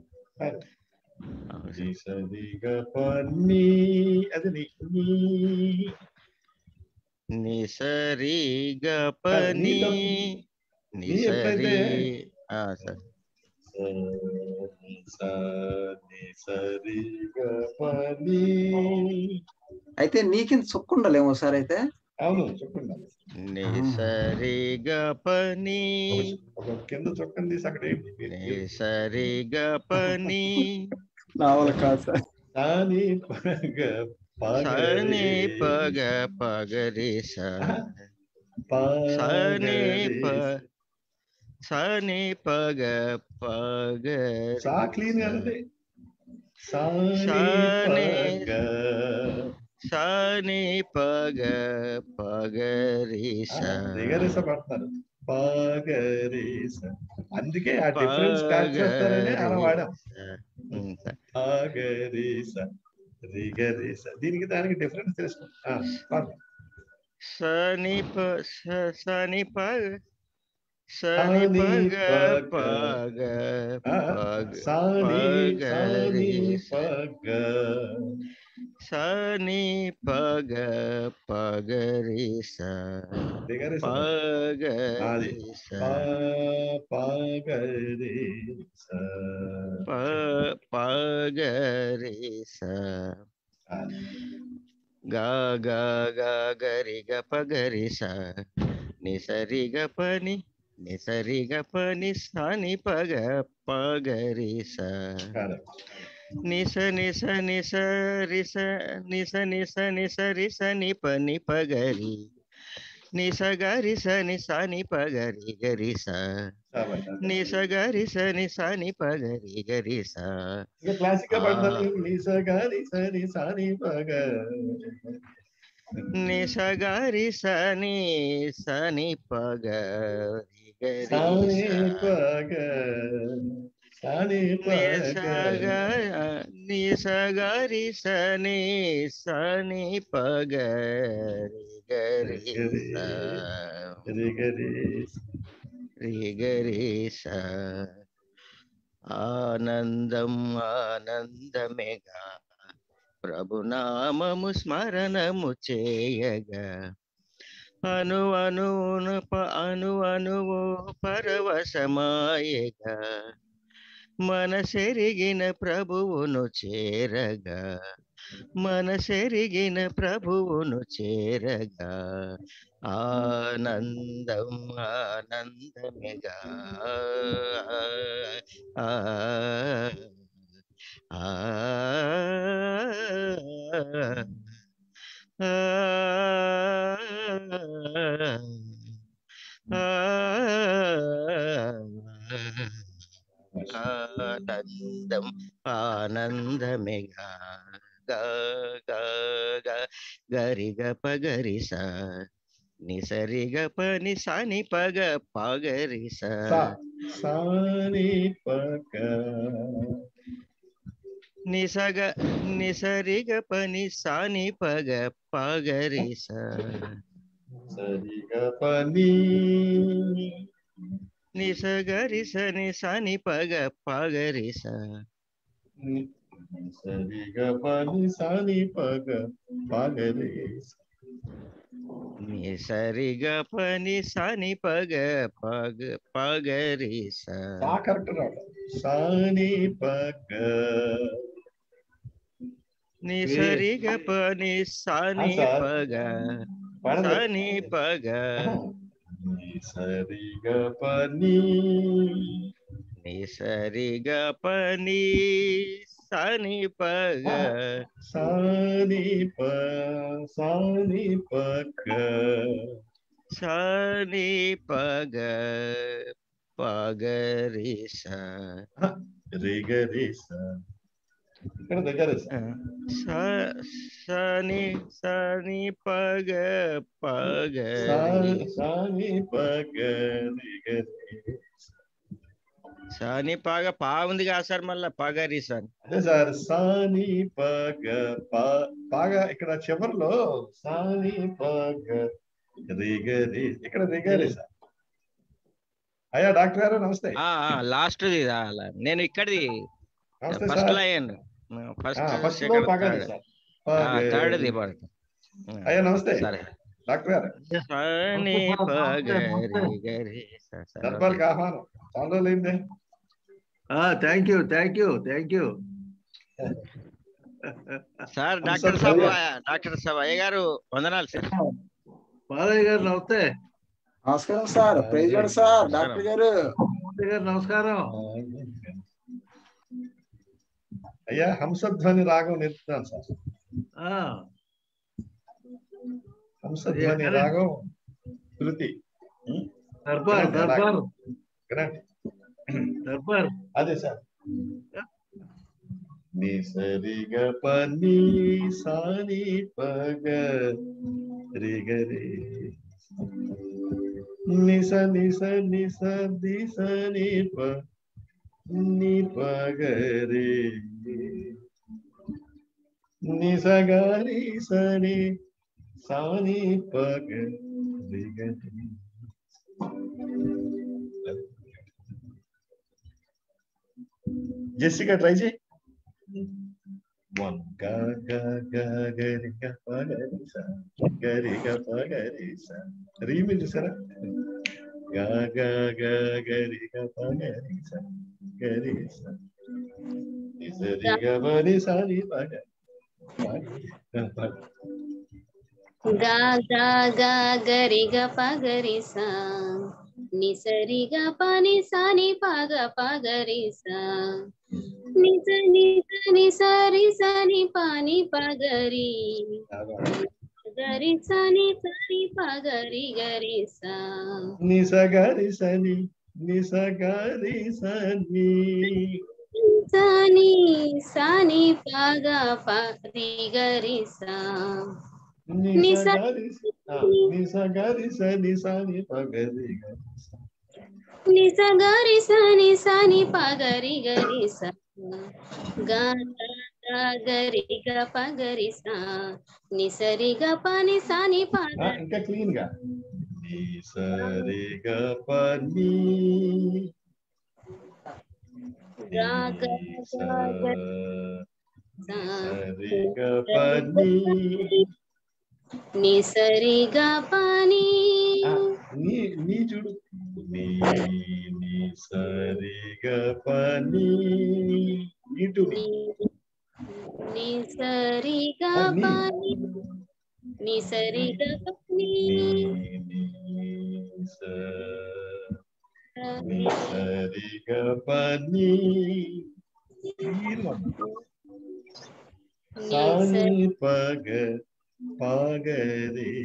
నిసరి గ పని నిసరి అయితే నీకింత చొక్కుండలేమో సార్. అయితే అవును చొక్కండి. నిసరి గ పని కింద చొక్కండి అక్కడ నిసరి గ పని నావల కాదు సార్. సాని పగ పగరి సా సాని పగ పగరి సా క్లీన్ అంటే సాని పగ పగరిస పడతారు పగరిస. అందుకే ఆ డిఫరెన్స్ క్యాచ్ చేస్తారని అలా వాడాం. పగరిస రిగరిస దీనికి దానికి డిఫరెన్స్ తెలుసుకుంటాం. సని సని పగ సని పగ పగ పగరిస సని పగ పగరిస పగరిస పగరిస గా గా గా గరి గ పగరిస నిసరి గ పని నిసరి గ పని సాని పగ పగరిస నిస నిస నిస రిస నిస నిస నిస రిస ని పని పగరి నిస గరి స ని సాని పగరి గరి స నిస గరి స ని సాని పగరి గరి స. క్లాసిక్ గా పడతారు. నిస గరి స ని సాని పగరి నిస గరి స ని సాని పగరి గరి నిస గరి స ని సాని పగరి గరి గరి స. ఆనందం ఆనందమేగా ప్రభునామము స్మరణము చేయగా అను అనువు పరవశమాయగా మనసెరిగిన ప్రభువును చేరగా మనసెరిగిన ప్రభువును చేరగా ఆనందం ఆనందమేగా ఆనందం ఆనందమేగా గ గ గ గరి గ ప గరి స నిసరి గ పని సాని పగ పగరి స సాని పగ నిసగ నిసరి గ పని సాని పగ పగరి స సరి గ పని నిసగరి స ని సాని పగ పగరి స సరి గ పని సాని పగ పగరి నిసరి గ పని సాని పగ పగ పగరి స కరెక్ట్ రాడు సాని పగ నిసరి గ పని సాని పగ సాని పగ నిసరి గ పని నిసరి గ పని సాని పగ సాని పగ సాని పగ పగరి స రిగరి స ఇక్కడ దగ్గర సాని సాని పగ పగ సాని పగ రిగరి సాని పగ పా ఉంది కదా సార్ మళ్ళా పగరి సార్ అదే సార్ సాని పగ పాగ ఇక్కడ చివరిలో సాని పగ రిగరి ఇక్కడ రిగరి సార్ అయ్యా డాక్టర్ గారు నమస్తే లాస్ట్ నేను ఇక్కడిది ఫస్ట్ లైన్ ఫస్ట్ థర్డ్ ది అయ్యా నమస్తే డాక్టర్ గారు సాని పగరి గరి దర్బార్కి ఆహ్వానం చాలా రోజులైందే థ్యాంక్ యూ సార్ డాక్టర్ సాబ్ అయ్య గారు వందనాలు సార్ బాలయ్య గారు నమస్తే నమస్కారం sir praise Lord sir doctor గారు నమస్కారం అయ్యా హంసధ్వని రాగం నేర్పుతున్నాను సార్ హంసధ్వని రాగం శృతి దర్బార్ అదే సార్ నిసరి గ పని సాని పగ రిగరి నిస నిస నిస దిస ని ప ని పగరి నిస గరి సని సాని పగ రిగరి జెసికా ట్రై చేయి వన్ గ గ గ గరి గ పగరి స గరి గ పగరి స రీమి చూసారా గ గ గ గరి గ పగరి స గరి స నిసరి గ పని సాని పగ గా గా గా గరి గ పగరి సా నిసరి గ పని సాని పగ పగరి సా నిస నిస నిసరి సని పాని పగరి గరి సని సని పగరి గరి సా నిస గరి సని నిస గరి సని సని సని పగ పగరి గరి సా నిస గరి సని సని పగరి నిస గరి సని సని పగరి గరి స గా గరి గ పగరి సా నిసరి గ పని సని పగ ఇంకా క్లీన్ గా నిసరి గ పని గా గ నిసరి గ పని నిసరి గ పని నీ చూడు నిసరి గ పని నీటు నిసరి గ పని నిసరి గ పని నిసరి గ పని సాని పగ పగరి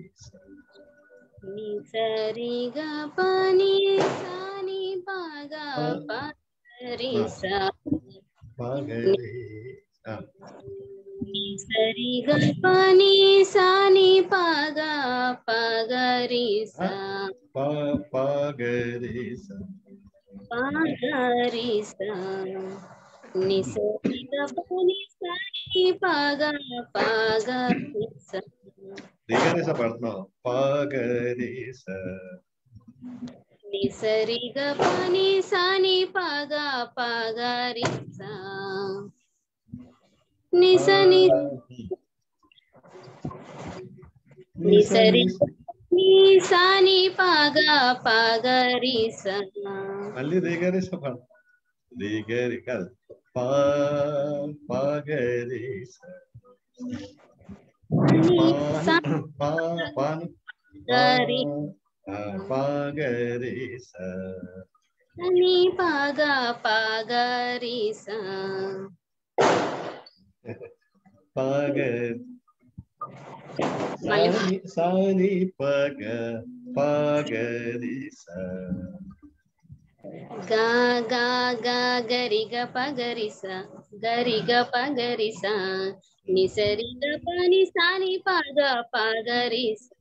నిసరి గ పని సాని పగ పగరి సా పగరి సరి గ పని సాని పగ పగరి సా పగరి సా పగరి సా ని సరి గ పని సాని పగ పగరి సా దిగరేస పడుతున్నావు పగరి సా ని సరి గ పని సాని పగ పగరి సా ని సని ని సరి ని సాని పగ పగరి సా మళ్ళీ దిగరేస పడు దిగరి కాదు పగరి సా పగరి సా ని పగ పగరి సా పగరి సాని పగ పగరి సా గా గా గా గరి గ పగరి సా గరి గ పగరి సా ని సరి గ పని సాని పగ పగరి సా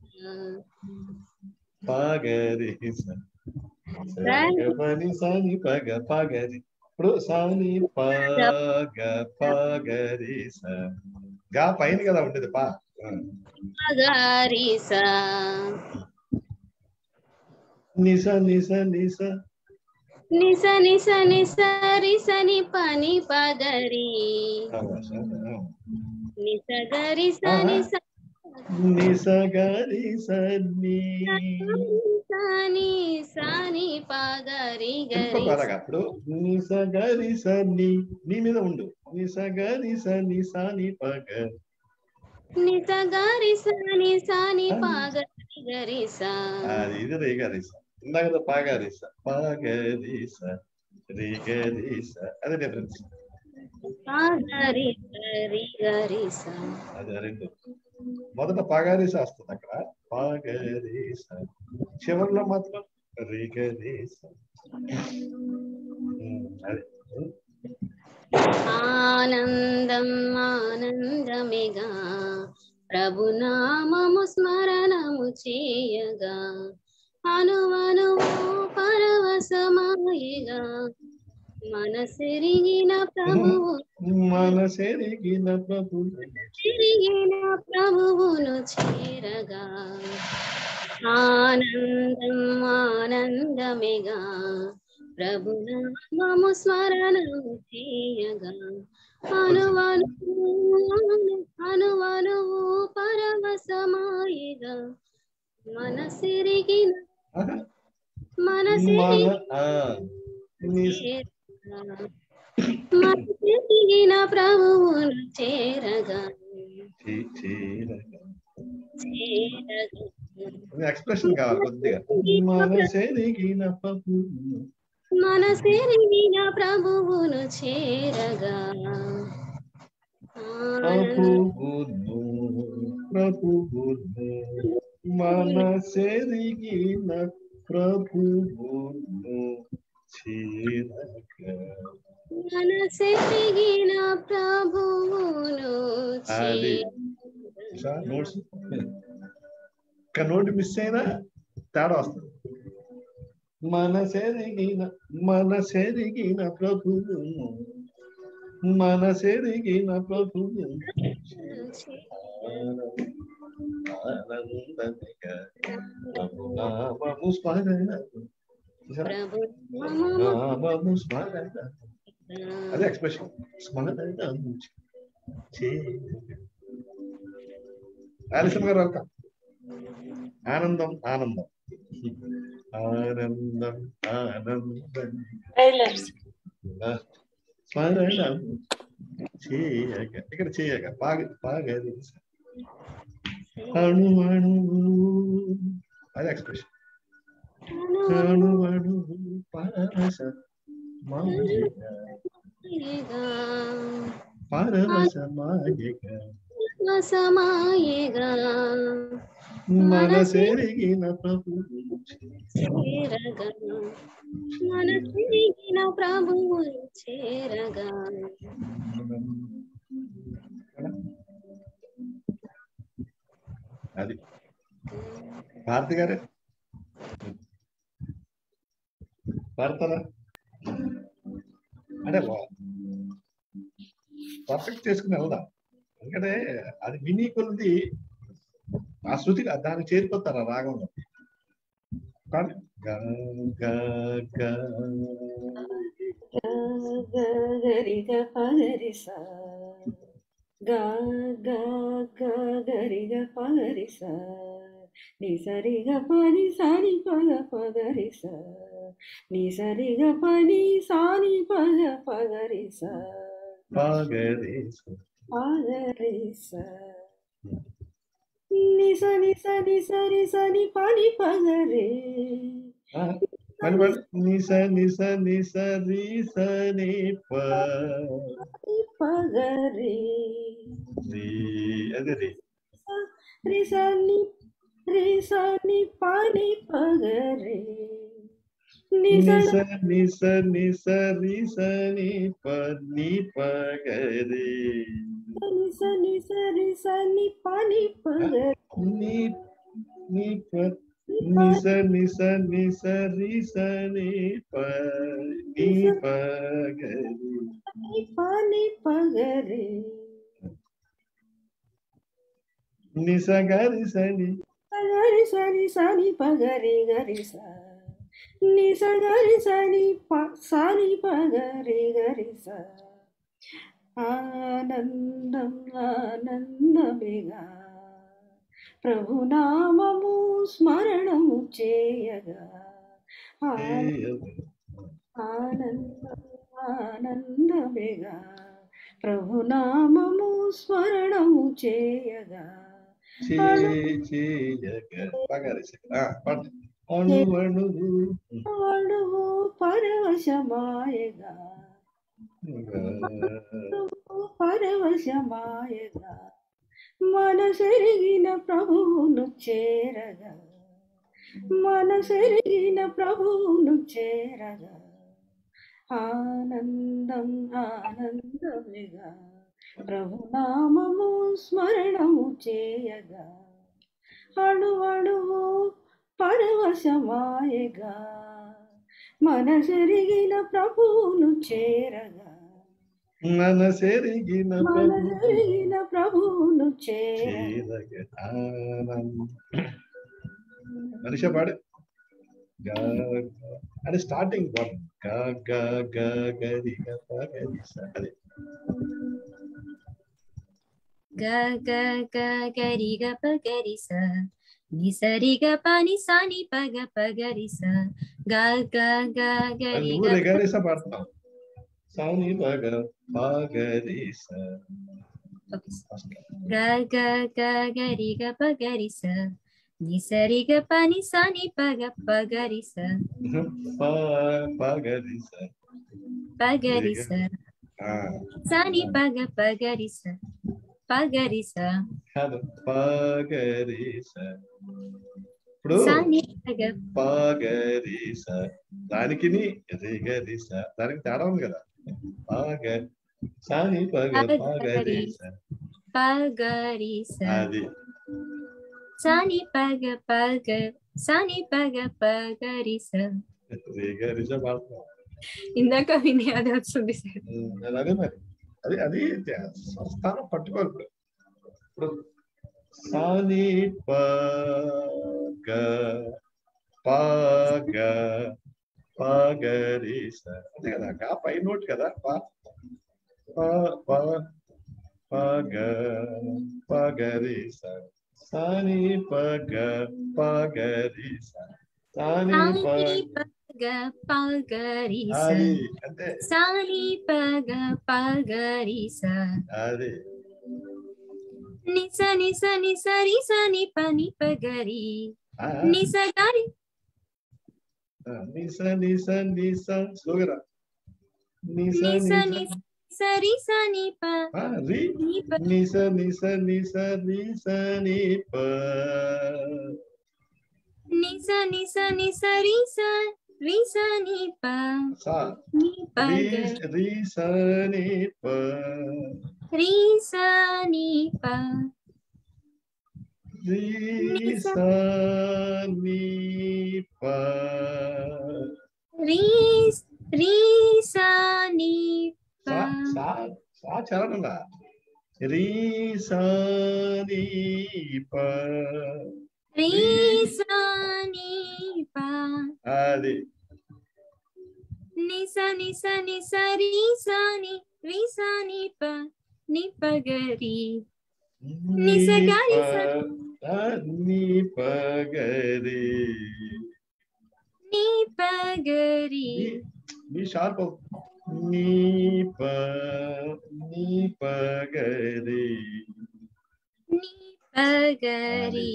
పగరి సా పని సాని పగ పగరి ఇప్పుడు సాని పగ పగరి సా గా పైన కదా ఉండేది పా పగరి సా నిస నిస నిస నిస నిస నిస రి సని పని పగరి నిస గరి సని నిస గరి సని సాని సాని పగరి గరి అప్పుడు నిస గరి సని నీ మీద ఉండు నిస గరి సని సాని పగ నిస గరి సని సాని పగరి గరి సా అది ఇది రే గరి సా ఇందాక పగరి సా పగరి సా రి గరి సా అదే డిఫరెన్స్ పగరి గరి గరి సా అదే రెండు మొదట పగరీస వస్తుంది అక్కడ పగరీస చివరిలో మాత్రం రిగరీస అదే ఆనందం ఆనందమేగా ప్రభునామము స్మరణము చేయగా అనువనువు పరవశమాయగా మనసెరిగిన ప్రభువు తిరిగిన ప్రభువును చేరగా ఆనందం ఆనందమేగా ప్రభునామము స్మరణము చేయగా అనువనువు పరవశమాయగా మనసెరిగిన మనసెరిగిన ప్రభువును చేరగా ఎక్స్ప్రెషన్ కావాలి కొద్దిగా మనసెరిగిన ప్రభువును చేరగా ప్రభువును మనసెరిగిన ప్రభువును చేరగా మనసెరిగిన ప్రభువును నోట్స్ నోటి మిస్ అయినా తేడా వస్తుంది మనసెరిగిన ప్రభువును మనసెరిగిన ప్రభువును ఆనందమిగా ప్రభునామము స్మరణ అదే ఎక్స్ప్రెషన్ స్మరణ ఆలస్యం గారు వెళ్తాం ఆనందం ఆనందం ఆనందం ఆనందం స్మరణం చేయగా ఇక్కడ చేయగా బాగా అణు అణువు అదే ఎక్స్ప్రెషన్ అణు అణువు పరవశ పరవశమాయగా మనసెరిగిన ప్రభువును చేరగా మనసెరిగిన ప్రభువును చేరగా అది భారతి గారు పాడతారా? అంటే పర్ఫెక్ట్ చేసుకుని వెళ్దాం, ఎందుకంటే అది విని కొద్ది ఆ శృతి దానికి చేరిపోతారు ఆ రాగంలో. కానీ గరి గ పగరి సా గా గా గా గరి గ పగరి సా ని సరి గ పని సాని పగ పగరి సా ని సరి గ పని సాని పగ పగరి సా పగరి పగరి సా ని సని సని సరి సని పని పగరే నిస నిస నిస రి స ని ప పగరే రి అది రి రి స ని పని పగరే నిస నిస నిస రి స ని ప ని పగరే నిస నిస రి స ని పని పగరే ని ని ప నిస నిస నిస రి స ని ప ని పగరే పని పగరే నిస గరి సని గరి సని సని పగరి గరి సా నిస గరి సని సాని పగరి గరి సా ఆనందం ఆనందమేగా ప్రభునామము స్మరణము చేయగా ఆనందం ఆనందమేగా ప్రభునామము స్మరణము చేయగా అణువు పరవశమాయగా పరవశమాయగా మనసెరిగిన ప్రభువును చేరగా మనసెరిగిన ప్రభువును చేరగా ఆనందం ఆనందమేగా ప్రభునామము స్మరణము చేయగా అణువణువు పరవశమాయగా మనసెరిగిన ప్రభువును చేరగా మనసెరిగిన ప్రభువును చేరగా మనిషి పాడు అది స్టార్టింగ్ పాడు గరి అది గ గ గ గరి గ పగరి స ని సరి గ పని సాని పగ పగరి స గ గ గ గరి గ గరి స పాడుతున్నాం సాని పగ పగరి స గ గ గ గరి గ పగరి స ని సరి గ పని సాని పగ పగరి స పగరి స పగరి స సాని పగ పగరి స పగరి స పగరి స ఇప్పుడు పగరి స దానికి రిగరి స దానికి తేడా ఉంది కదా పగ సాని పగ పగరి స పగరి స అది సాని పగ పగ సాని పగ పగరి స రిగరి స పాడుతున్నాం ఇందాక విని అది వస్తుంది సార్ అదే మరి అది అది సంస్థానం పట్టుకోవాలి. ఇప్పుడు సాని పగ పగ పగరి స అంతే కదా గా పై నోట్ కదా పగ పగరి స సాని పగ పగరి స సాని పగ పగరి స సాని పగ పగరి స అది నిస నిస నిస రి స ని పని పగరి నిస గరి నిస నిస నిస స్లోగరా నిస నిస సరి స ని ప రి నిస నిస నిస రి స ని ప నిస నిస నిస రి స ని ప ని ప రి స ని ప రి స ని ప ri sa ni pa రీ సా నీ sa sa sa charanala ri sa ni pa రీ సా నీ పా adi ని స ని స ని స రీ సా ని ప ని ప గ రి ని స గ రి స ni pa ga ri ని ప గ రి ni sharp ni pa ga ri ని ప గ రి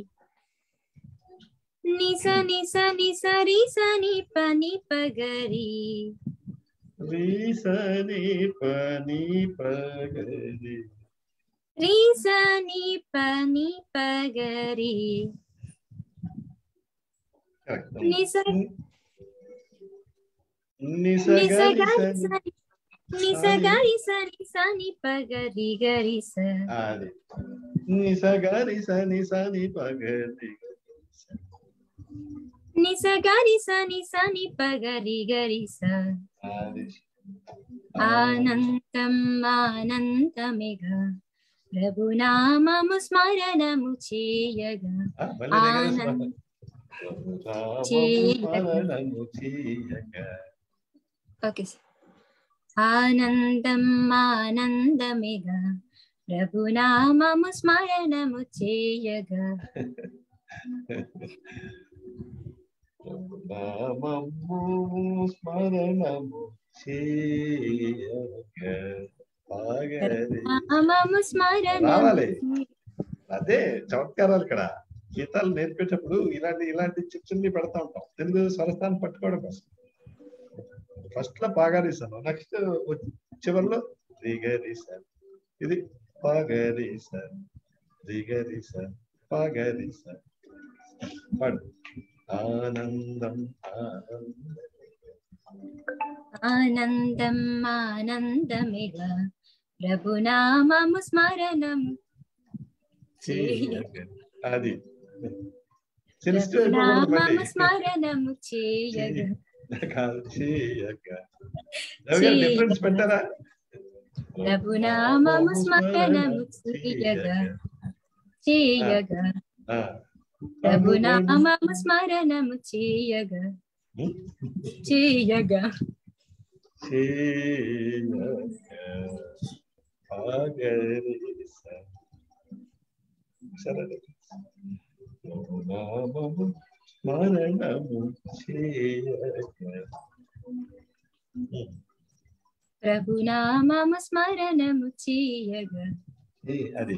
ని స ని స ని స రీ సా ని ప గ రి ri sa ni pa ga ri రీ సా ని ప గ రి ని స ni sa ని స ga గ ri రి sa స ని స గ రి స ని స ని ప గ రి స adi ni sa ga ri sa ni pa ga ri ని స గ రి స ని ప గ రి స adi ఆనందం ఆనందమిగ ప్రభునామము స్మరణము చేయగా ఆనందం ఓకే ఆనందం ఆనందమిగ ప్రభునామము స్మరణము చేయగా నామము స్మరణము చేయగా పాగరి నామము స్మరణము రావాలి అదే చమత్కారాలు ఇక్కడ గీతాలు నేర్పేటప్పుడు ఇలాంటి చిన్ని పెడతా ఉంటాం తెలుగు స్వరస్థానం పట్టుకోవడం కోసం ఫస్ట్ లో పాగారీసాను నెక్స్ట్ చివరిలో దిగరీసాను ఇది పాగరీసాను దిగరీసాను పాగరీసాను పాడు ఆనందం ఆనందం ఆనందమిగ ప్రభునామము స్మరణము అది ప్రభునామము స్మరణము చేయగా డిఫరెన్స్ పెట్టారా ప్రభునామము స్మరణము చేయగా ప్రభునామము స్మరణము చేయగా స్మరణము ప్రభునామము స్మరణము చేయగా అది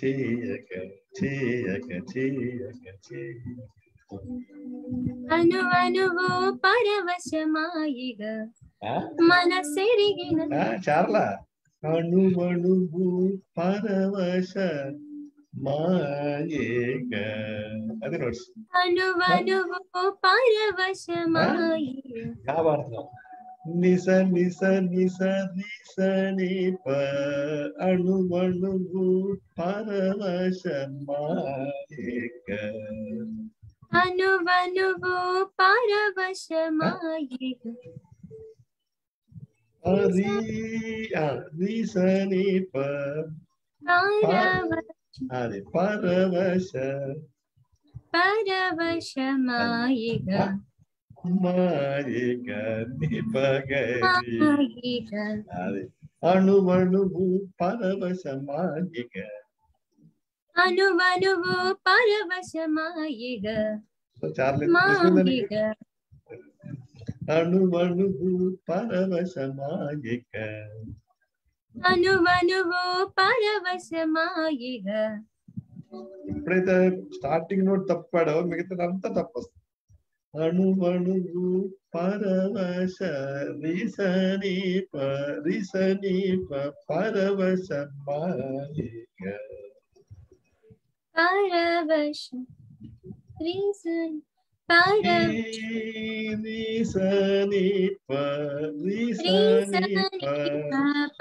అనువనువు పరవశమాయిగా మనసెరిగిన చార్లా అణువణువు పరవశ మాయేగా అది నోట్స్ అనువనువు పరవశమాయిగా నిస నిస నిస నిస నిప అణువణువు పరవశ మాయేగా అనువనువు పరవశమాయిగా అది పరవశ పరవశమాయిగా మాయిగా నిపగరి అది అణువణువు పరవశమాయిగా అనువనువు పరవశమాయిగా అణువణువు పరవశమాయిగా అనువనువు పరవశమాయిగా ఎప్పుడైతే స్టార్టింగ్ నోట్ తప్పాడో మిగతాదంతా తప్పు వస్తుంది అణువణువు పరవశ రిసనీప పరవశమాయిగా పరవశ రీసన్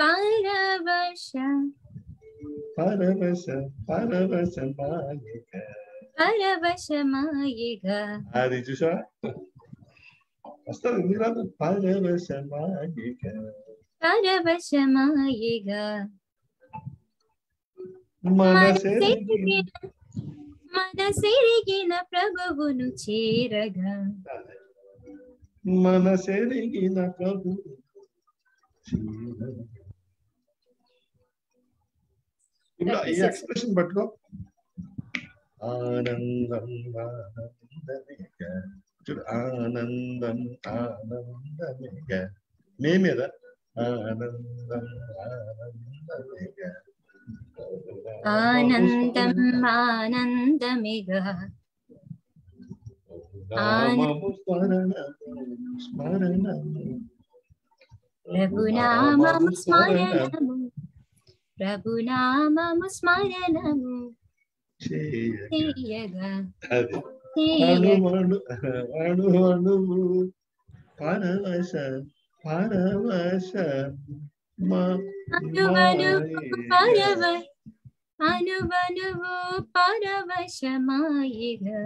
పరవశమాయిగా పరవశమాయిగా అది చూసా వస్తుంది ఎందుకు రాదు పరవశమాయిగా పరవశమాయిగా మనసెరిగిన ప్రభువును చేరగా మనసెరిగిన ప్రభు ఇప్పుడు ఈ ఎక్స్ప్రెషన్ పట్టుకో ఆనందం ఆనందమేగా చూడు ఆనందం ఆనందమేగా నీ మీద ఆనందం ఆనందమేగా ఆనందం ఆనందమేగా నామము స్మరణము స్మరణము ప్రభునామము స్మరణము ప్రభునామము స్మరణము చేయగా అణు అణువు పరవశ పరవశ అనువనువు పరవశమాయిగా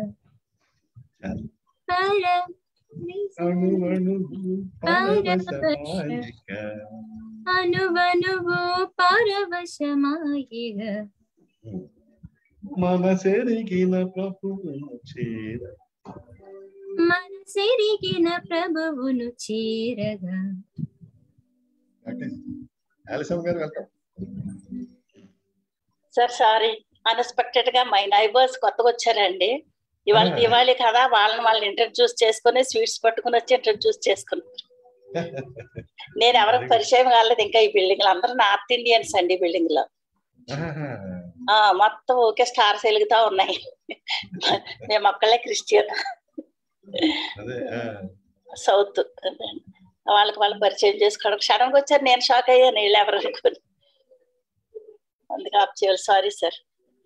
అనువనువు పరవశమాయిగా మనసెరిగిన ప్రభువును చేర మనసెరిగిన ప్రభువును చేరగా ఆలిసమ్ గారు వెల్కమ్ సార్ సారీ అన్ఎక్స్పెక్టెడ్ గా మై నైబర్స్ కొత్తగా వచ్చారండి ఇవాళ దివాళీ కదా వాళ్ళని ఇంట్రడ్యూస్ చేసుకుని స్వీట్స్ పట్టుకుని వచ్చి ఇంట్రడ్యూస్ చేసుకున్నారు నేను ఎవరికి పరిచయం కాలేదు ఇంకా ఈ బిల్డింగ్ లో అందరూ నార్త్ ఇండియన్స్ అండి బిల్డింగ్ లో మొత్తం ఓకే స్టార్స్ వెలుగుతా ఉన్నాయి మేము ఒక్కళ్ళే క్రిస్టియన్ సౌత్ వాళ్ళకి వాళ్ళు పరిచయం చేసుకోవడం క్షణంకి వచ్చారు నేను షాక్ అయ్యాను వీళ్ళు ఎవరు అనుకుని అందుకే ఆప్ చేయాలి సారీ సార్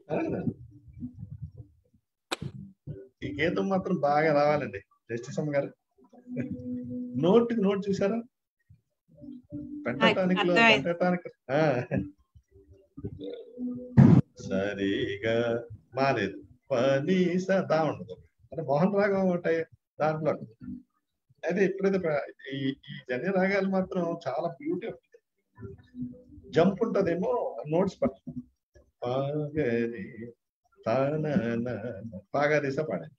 ఈ గీతం మాత్రం బాగా రావాలండి జస్టిస్ అమ్మ గారు నోట్ చూసారా పెంటటానిక్ లో పెంటటానిక్ సరిగా మాలేదు పని దా ఉండదు అంటే మోహన్ రాగం ఉంటాయి దాంట్లో అయితే ఎప్పుడైతే ఈ జన్య రాగాలు మాత్రం చాలా బ్యూటీ ఉంటుంది జంప్ ఉంటదేమో నోట్స్ పడుతుంది పాగరి పాగరీస పాడాలి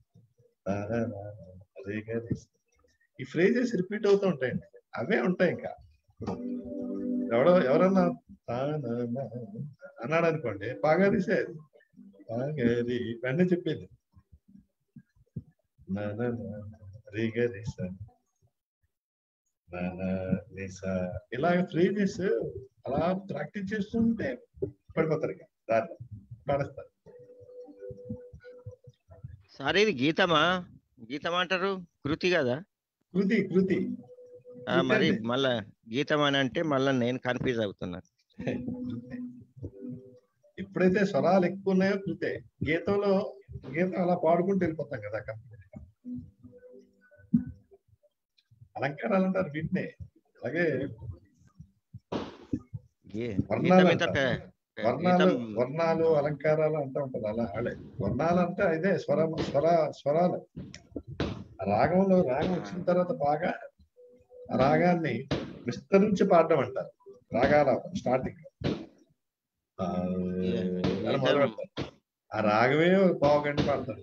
ఈ ఫ్రేజెస్ రిపీట్ అవుతూ ఉంటాయండి అవే ఉంటాయి ఇంకా ఎవరన్నా అన్నాడు అనుకోండి పాగరీసే పాగరి వెంటనే చెప్పేది ఇలాగ ఫ్రేజెస్ అలా ప్రాక్టీస్ చేస్తుంటే పడిపోతారు ఇక దాంట్లో పాడేస్తారు సార్ ఇది గీతమా అంటారు కృతి కదా కృతి మరి మళ్ళా గీతం అని అంటే మళ్ళా నేను కన్ఫ్యూజ్ అవుతున్నాను ఎప్పుడైతే స్వరాలు ఎక్కువ ఉన్నాయో కృతే గీతం అలా పాడుకుంటూ వెళ్ళిపోతాం కదా అలంకారాలు అంటారు వీటినే అలాగే వర్ణాలు అలంకారాలు అంటూ ఉంటారు అలా వర్ణాలు అంటే ఇదే స్వరాలు రాగం వచ్చిన తర్వాత బాగా రాగాన్ని విస్తరించి పాడడం అంటారు రాగాల స్టార్టింగ్ ఆ రాగమే బాగుండి పాడతారు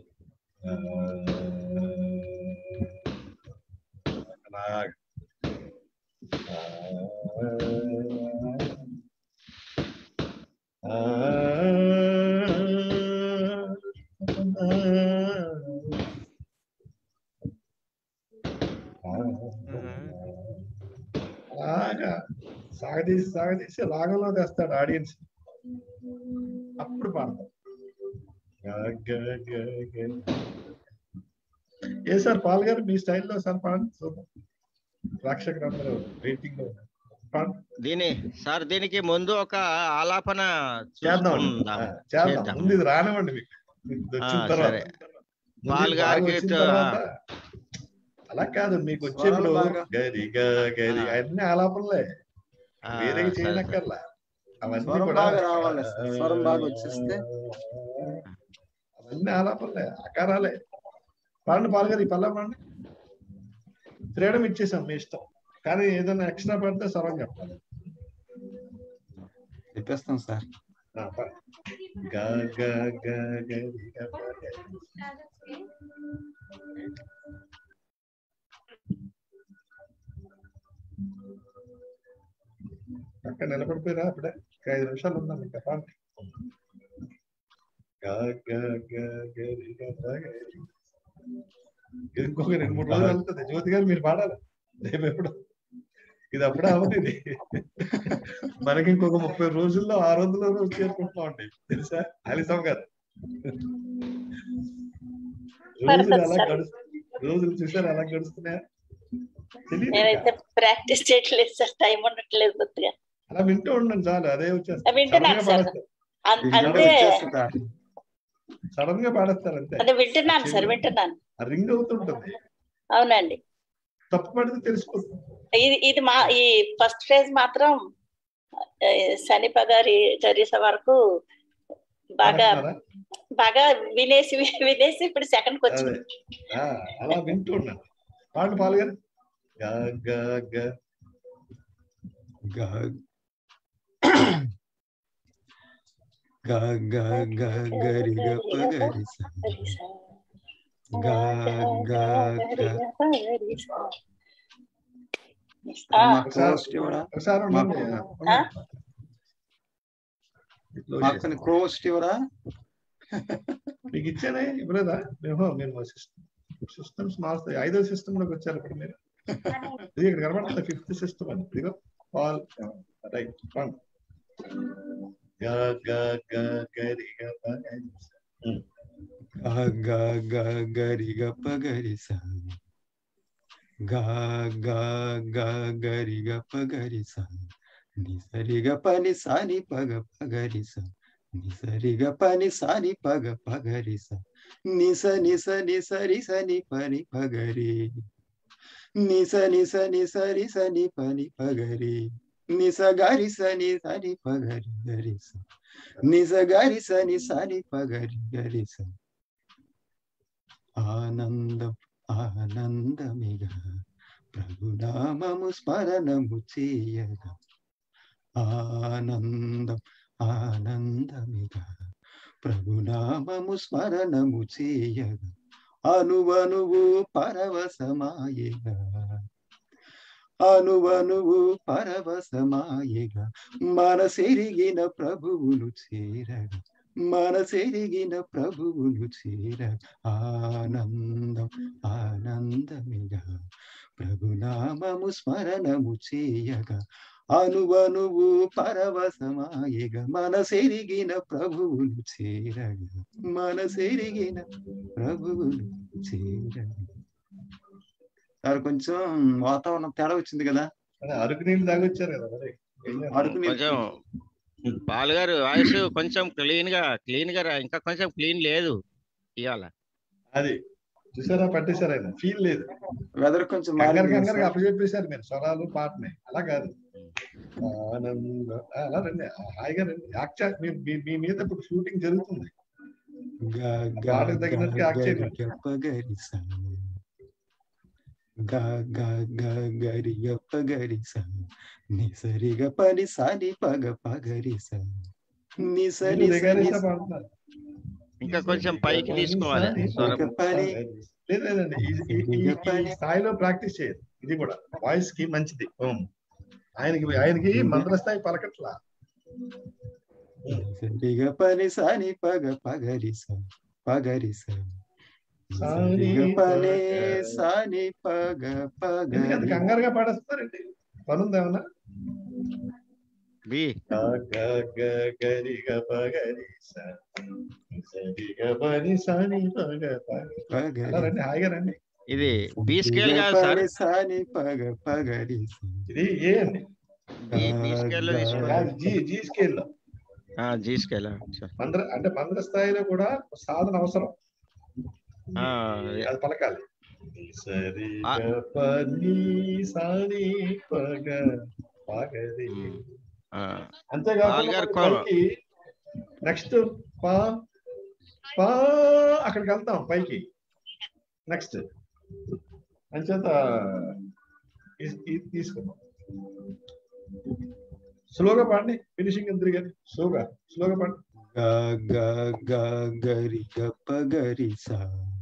అలాగా సాగదీసి రాగంలో తెస్తాడు ఆడియన్స్ అప్పుడు పాడతాడు ఏ సార్ పాల్ గారు మీ స్టైల్లో సార్ పాడండి చూద్దాం ప్రేక్షకులందరూ వెయిటింగ్ లో దీనికి ముందు ఒక ఆలాపన చేద్దాం ముందు ఇది రానివ్వండి మీకు వచ్చిన తర్వాత అలా కాదు మీకు వచ్చేప్పుడు గరి గరి అన్ని ఆలాపనలే వేరే చేయనక్కర్లా అవన్నీ కూడా అన్ని ఆలాపనలే, ఆకారాలే. పాడండి పాల్గారు, ఈ పల్లవి పాడండి. ఫ్రీడమ్ ఇచ్చేసాం మీ ఇష్టం, కానీ ఏదైనా ఎక్స్ట్రా పడితే స్వరం చెప్పాలి. చెప్పేస్తాం సార్. గా గా గా గరి గా ప గరి. అక్కడ నిలబడిపోయినా అప్పుడే 5 నిమిషాలు ఉన్నాం ఇంకా. పాడండి. గా గా గా గరి గా ప గరి. ఇది ఇంకొక 2-3 రోజులు వెళ్తుంది. జ్యోతి గారు మీరు పాడాలి రేపు ఎప్పుడు. ఇది అప్పుడే అవ్వదు. ఇది మనకి ఇంకొక 30 రోజుల్లో 600 రోజు చేరుకుంటున్నామండి, తెలుసా ఆలిసమ్మ గారు. రోజులు చూసారు ఎలా గడుస్తున్నాయా? నేనైతే ప్రాక్టీస్ చేయట్లేదు సార్, టైం ఉండట్లేదు కొద్దిగా. అలా వింటూ ఉండండి చాలు, అదే వచ్చేస్తారు. వింటున్నాను సార్, అంతే. సడన్ గా పాడేస్తారు అంతే. అదే వింటున్నాను సార్, వింటున్నాను. రింగ్ అవుతుంటుంది. అవునండి, తప్పు పడితే తెలిసిపోతుంది. ఇది మా ఈ ఫస్ట్ ఫేజ్ మాత్రం సనిప గారి చరిస వరకు బాగా బాగా వినేసి ఇప్పుడు సెకండ్ కి వచ్చింది. అలా వింటూ ఉన్నాను. పాడు పాల్గారు. గా గా గా గా గా గా గా గరి గ ప గరి స. గా గా గా. మాకు క్రోస్ట్ ఇవ్వరా? మీకు ఇచ్చానే ఇవ్వలేదా? మేము సిస్టమ్స్ మారుస్తాయి. 5వ సిస్టమ్ లోకి వచ్చారు ఇప్పుడు మీరు. ఇది ఇక్కడ కనబడుతుంది 5th సిస్టమ్ అని. ఇదిగో ఆల్ రైట్. గా గా గా గరి గ ప గరి స. గా గా గా గరి గ ప గరి స. గా గా గా గరి గ ప గరి స. ని సరి గ ప ని సా ని ప గ ప గరి స. ని సరి గ ప ని సా ని ప గ ప గరి స. ని స ని స ని స రి స ని ప ని ప గరి. ని స ని స ని స రి స ని ప ని ప గరి. ని స గ రి స ని స ని ప గరి గరి స. ని స గ రి స ని స ని ప గరి గరి స. ఆనందం ఆనందమిగ ప్రభునామము స్మరణము చేయగా. ఆనందం ఆనందమిగ ప్రభునామము స్మరణము చేయగా. అనువనువు పరవశమాయగా. అనువనువు పరవశమాయగా. మనసెరిగిన ప్రభువును చేరగా. మనసెరిగిన ప్రభువును చేరగా. ఆనందం ఆనందమిగ ప్రభునామము స్మరణము చేయగా. అనువనువు పరవశమాయగా. మనసెరిగిన ప్రభువును చేరగా. మనసెరిగిన ప్రభువును చేరగా. సార్ కొంచెం వాతావరణం తేడా వచ్చింది కదా. అరకు నీళ్ళు తాగొచ్చారు కదా మరి. కొంచెం పాల్గారు వాయిస్ కొంచెం క్లీన్ గా ఇంకా కొంచెం క్లీన్ లేదు ఇవాళ. అది చూసారా, పట్టేశారు ఆయన. ఫీల్ లేదు. వెదర్ కొంచెం కంగారుగా అప్పచెప్పేశారు మీరు స్వరాలు పాటని. అలా కాదు, ఆనందం అలా రండి, హాయిగా రండి. యాక్ట్ మీ మీద ఇప్పుడు షూటింగ్ జరుగుతుంది. పాటకు తగినట్టు యాక్ట్ చేయండి. గా గా గా గరి గ ప గరి స. ని సరి గ ప ని సా ని ప గ ప గరి స. ని స ని స ని స. ఇంకా కొంచెం పైకి తీసుకోవాలి. లేదండి, ఈ స్థాయిలో ప్రాక్టీస్ చేయాలి. ఇది కూడా వాయిస్ కి మంచిది. ఆయనకి మంత్ర స్థాయి పలకట్లా. సరి గ ప ని సా ని ప గ ప గరి స. ప గరి స. కంగారుగా పాడేస్తారండి. పనుంది ఏమన్నా? రండి, హాయిగా రండి. ఇది బి స్కేల్ కాదు సార్, ఇది ఏ అండి. జీ స్కేల్ లో. జీ స్కేల్ అంటే మంత్ర స్థాయిలో కూడా సాధన అవసరం. అది పలకాలి. అంతేకాకుండా నెక్స్ట్ పా అక్కడికి వెళ్తాం పైకి. నెక్స్ట్ అంచేత తీసుకుందాం. స్లోగా పాడండి, ఫినిషింగ్ ఎందుకు కానీ స్లోగా పాడండి. గా గా గా గరి గప్ప గరి సా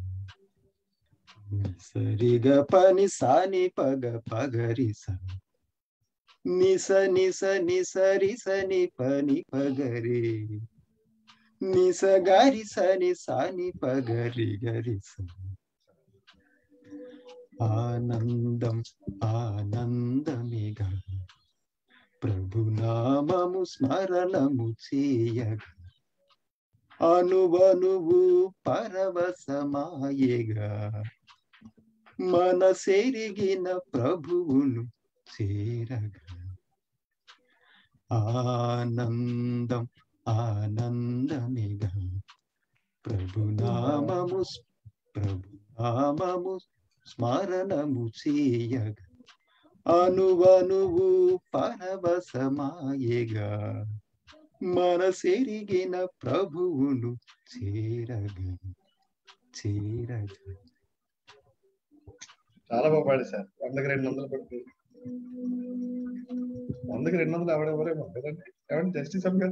సరి గ పని సాని పగ పగరి సా నిస నిస నిసరి సని పని పగరి నిస గారి సని సాని పగరి గరి సా. ఆనందం ఆనందమిగా ప్రభునామము స్మరణము చేయగా అనువనువు పరవశమాయగా మనసెరిగిన ప్రభువును చేరగా. ఆనందం ఆనందమిగా ప్రభునామము స్మరణము చేయగా అనువనువు పరవశమాయగా మనసెరిగిన ప్రభువును చేరగా. చాలా బాగా పాడు సార్. 100కి 200 పడుతుంది. 100కి 200 ఎవరెవరేమో కదండి. ఏమంటే జస్టిస్ కదా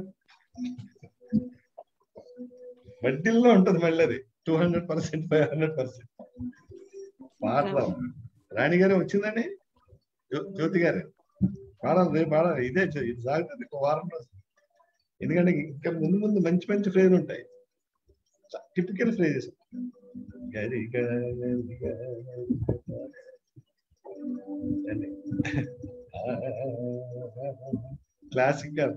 వడ్డీల్లో ఉంటుంది మళ్ళీ అది 200%, 500%. పాడతాం. రాణి గారు వచ్చిందండి, జ్యోతి గారు పాడాలి, రేపు పాడాలి. ఇది సాగుతుంది ఒక వారం రోజు. ఎందుకంటే ఇంకా ముందు మంచి మంచి ఫ్రేజ్ ఉంటాయి, టిపికల్ ఫ్రేజెస్. క్లాసిక్ గా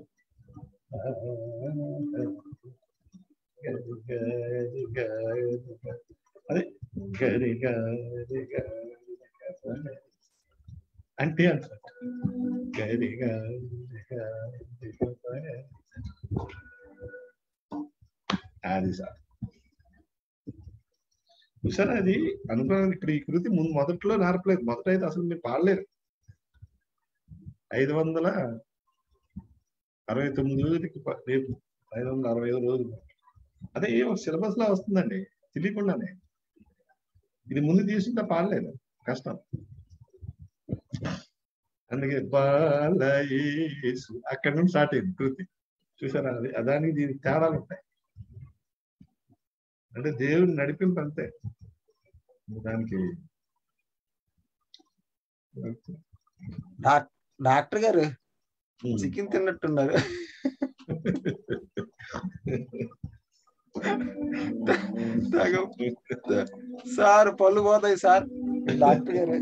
అదే గరి గరి అంటే అంటారు గరి అది సార్. చూసారా అది అనుకున్నాను. ఇక్కడ ఈ కృతి మొదట్లో నేర్పలేదు. మొదట అయితే అసలు మీరు పాడలేరు. 569 రోజులకి రేపు 565 రోజులు. అదే ఒక సిలబస్ లా వస్తుందండి తెలియకుండానే. ఇది ముందు తీసుకుంటే పాడలేదు, కష్టం. అందుకే బాలయేసు అక్కడ నుండి స్టార్ట్ అయింది కృతి. చూసారా అది అదానికి దీనికి తేడాలు ఉంటాయి. అంటే దేవుని నడిపింపు అంతే. దానికి డాక్టర్ గారు చికెన్ తిన్నట్టున్నారు. సార్ పళ్ళు పోతాయి సార్. డాక్టర్ గారు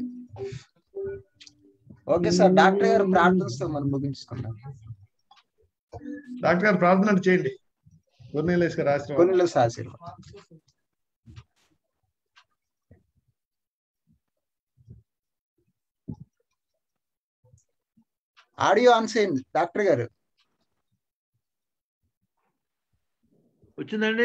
ఓకే సార్. డాక్టర్ గారు ప్రార్థనతో మనం ముగించుకుంటాం. డాక్టర్ గారు ప్రార్థన చేయండి. కొన్నిలేసు ఆశీర్వాదం. ఆడియో ఆన్ చేయండి డాక్టర్ గారు. వచ్చిందండి,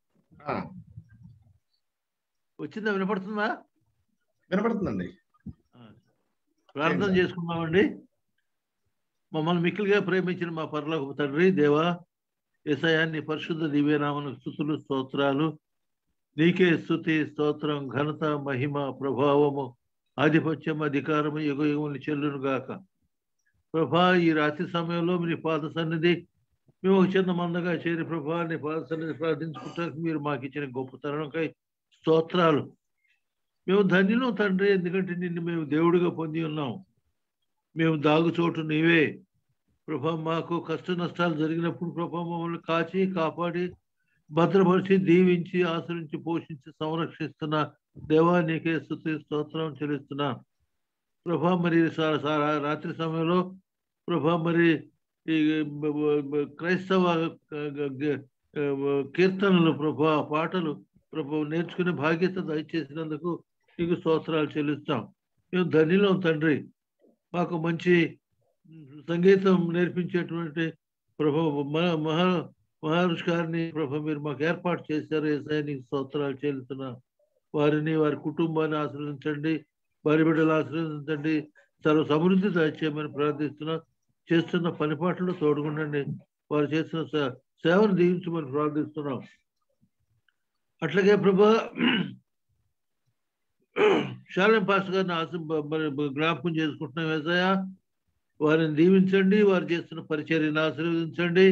వచ్చిందా? వినపడుతుందా? వినపడుతుందండి. ప్రార్థన చేసుకున్నామండి. మమ్మల్ని మిక్కిలిగా ప్రేమించిన మా పరలోకపు తండ్రి, దేవా యేసయ్యా, నీ పరిశుద్ధ దివ్యనామమునకు స్తుతులు స్తోత్రాలు. నీకే స్తుతి స్తోత్రం, ఘనత, మహిమ, ప్రభావము, ఆధిపత్యం, అధికారము యుగ యుగములు చెల్లును గాక. ప్రభా, ఈ రాత్రి సమయంలో మీ పాద సన్నిధి మేము ఒక చిన్న మందగా చేరి ప్రభా నీ పాద సన్నిధి ప్రార్థించుకుంటానికి మీరు మాకు ఇచ్చిన గొప్ప తరుణంకై స్తోత్రాలు. మేము ధన్యులం తండ్రి, ఎందుకంటే నిన్ను మేము దేవుడిగా పొంది ఉన్నాం. మేము దాగుచోటు నీవే ప్రభా. మాకు కష్ట నష్టాలు జరిగినప్పుడు ప్రభా మమ్మల్ని కాచి కాపాడి భద్రపరిచి దీవించి ఆశ్రయించి పోషించి సంరక్షిస్తున్న దేవా నీకే స్తుతి స్తోత్రం చెల్లిస్తున్నా ప్రభా. మరి రాత్రి సమయంలో ప్రభా మరి ఈ క్రైస్తవ కీర్తనలు ప్రభా, పాటలు ప్రభా నేర్చుకునే భాగ్యత దయచేసినందుకు నీకు స్తోత్రాలు చెల్లిస్తాం. మేము ధన్యులం తండ్రి. మాకు మంచి సంగీతం నేర్పించేటువంటి ప్రభా మహర్షి గారిని ప్రభా మీరు మాకు ఏర్పాటు చేశారు. యేసయ్యా నీకు స్తోత్రాలు చెల్లిస్తున్నా. వారిని, వారి కుటుంబాన్ని ఆశీర్వదించండి, వారి బిడ్డలు ఆశీర్వదించండి, సర్వ సమృద్ధి దయచేయమని ప్రార్థిస్తున్నా. చేస్తున్న పనిపాట్లు తోడుగుండండి, వారు చేస్తున్న సేవను దీవించమని ప్రార్థిస్తున్నాం. అట్లాగే ప్రభా శాలెం పాస్టర్ గారిని మరి జ్ఞాపకం చేసుకుంటున్నాం యేసయ్య. వారిని దీవించండి, వారు చేస్తున్న పరిచర్యను ఆశీర్వదించండి.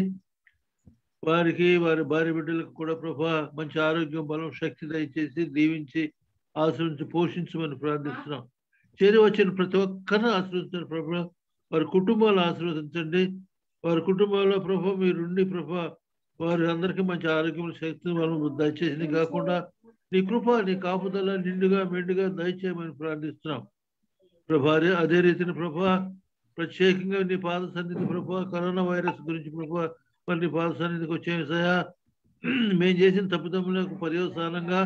వారికి వారి భార్య బిడ్డలకు కూడా ప్రభా మంచి ఆరోగ్యం, బలం, శక్తి దయచేసి దీవించి ఆశీర్వించి పోషించమని ప్రార్థిస్తున్నాం. చేరి వచ్చిన ప్రతి ఒక్కరిని ఆశీర్వదించండి ప్రభా. వారి కుటుంబాలు ఆశీర్వదించండి. వారి కుటుంబాల్లో ప్రభా మీరుండి ప్రభా వారి అందరికీ మంచి ఆరోగ్యం, శక్తిని బలం దయచేసింది కాకుండా నీ కృప, నీ కాపుదల నిండుగా మెండుగా దయచేయమని ప్రార్థిస్తున్నాం ప్రభా. అదే రీతిని ప్రభా ప్రత్యేకంగా నీ పాద సన్నిధి ప్రభా కరోనా వైరస్ గురించి ప్రభా మరి నీ పాద సన్నిధికి వచ్చేసయా. మేము చేసిన తప్పిదములకు పర్యవసానంగా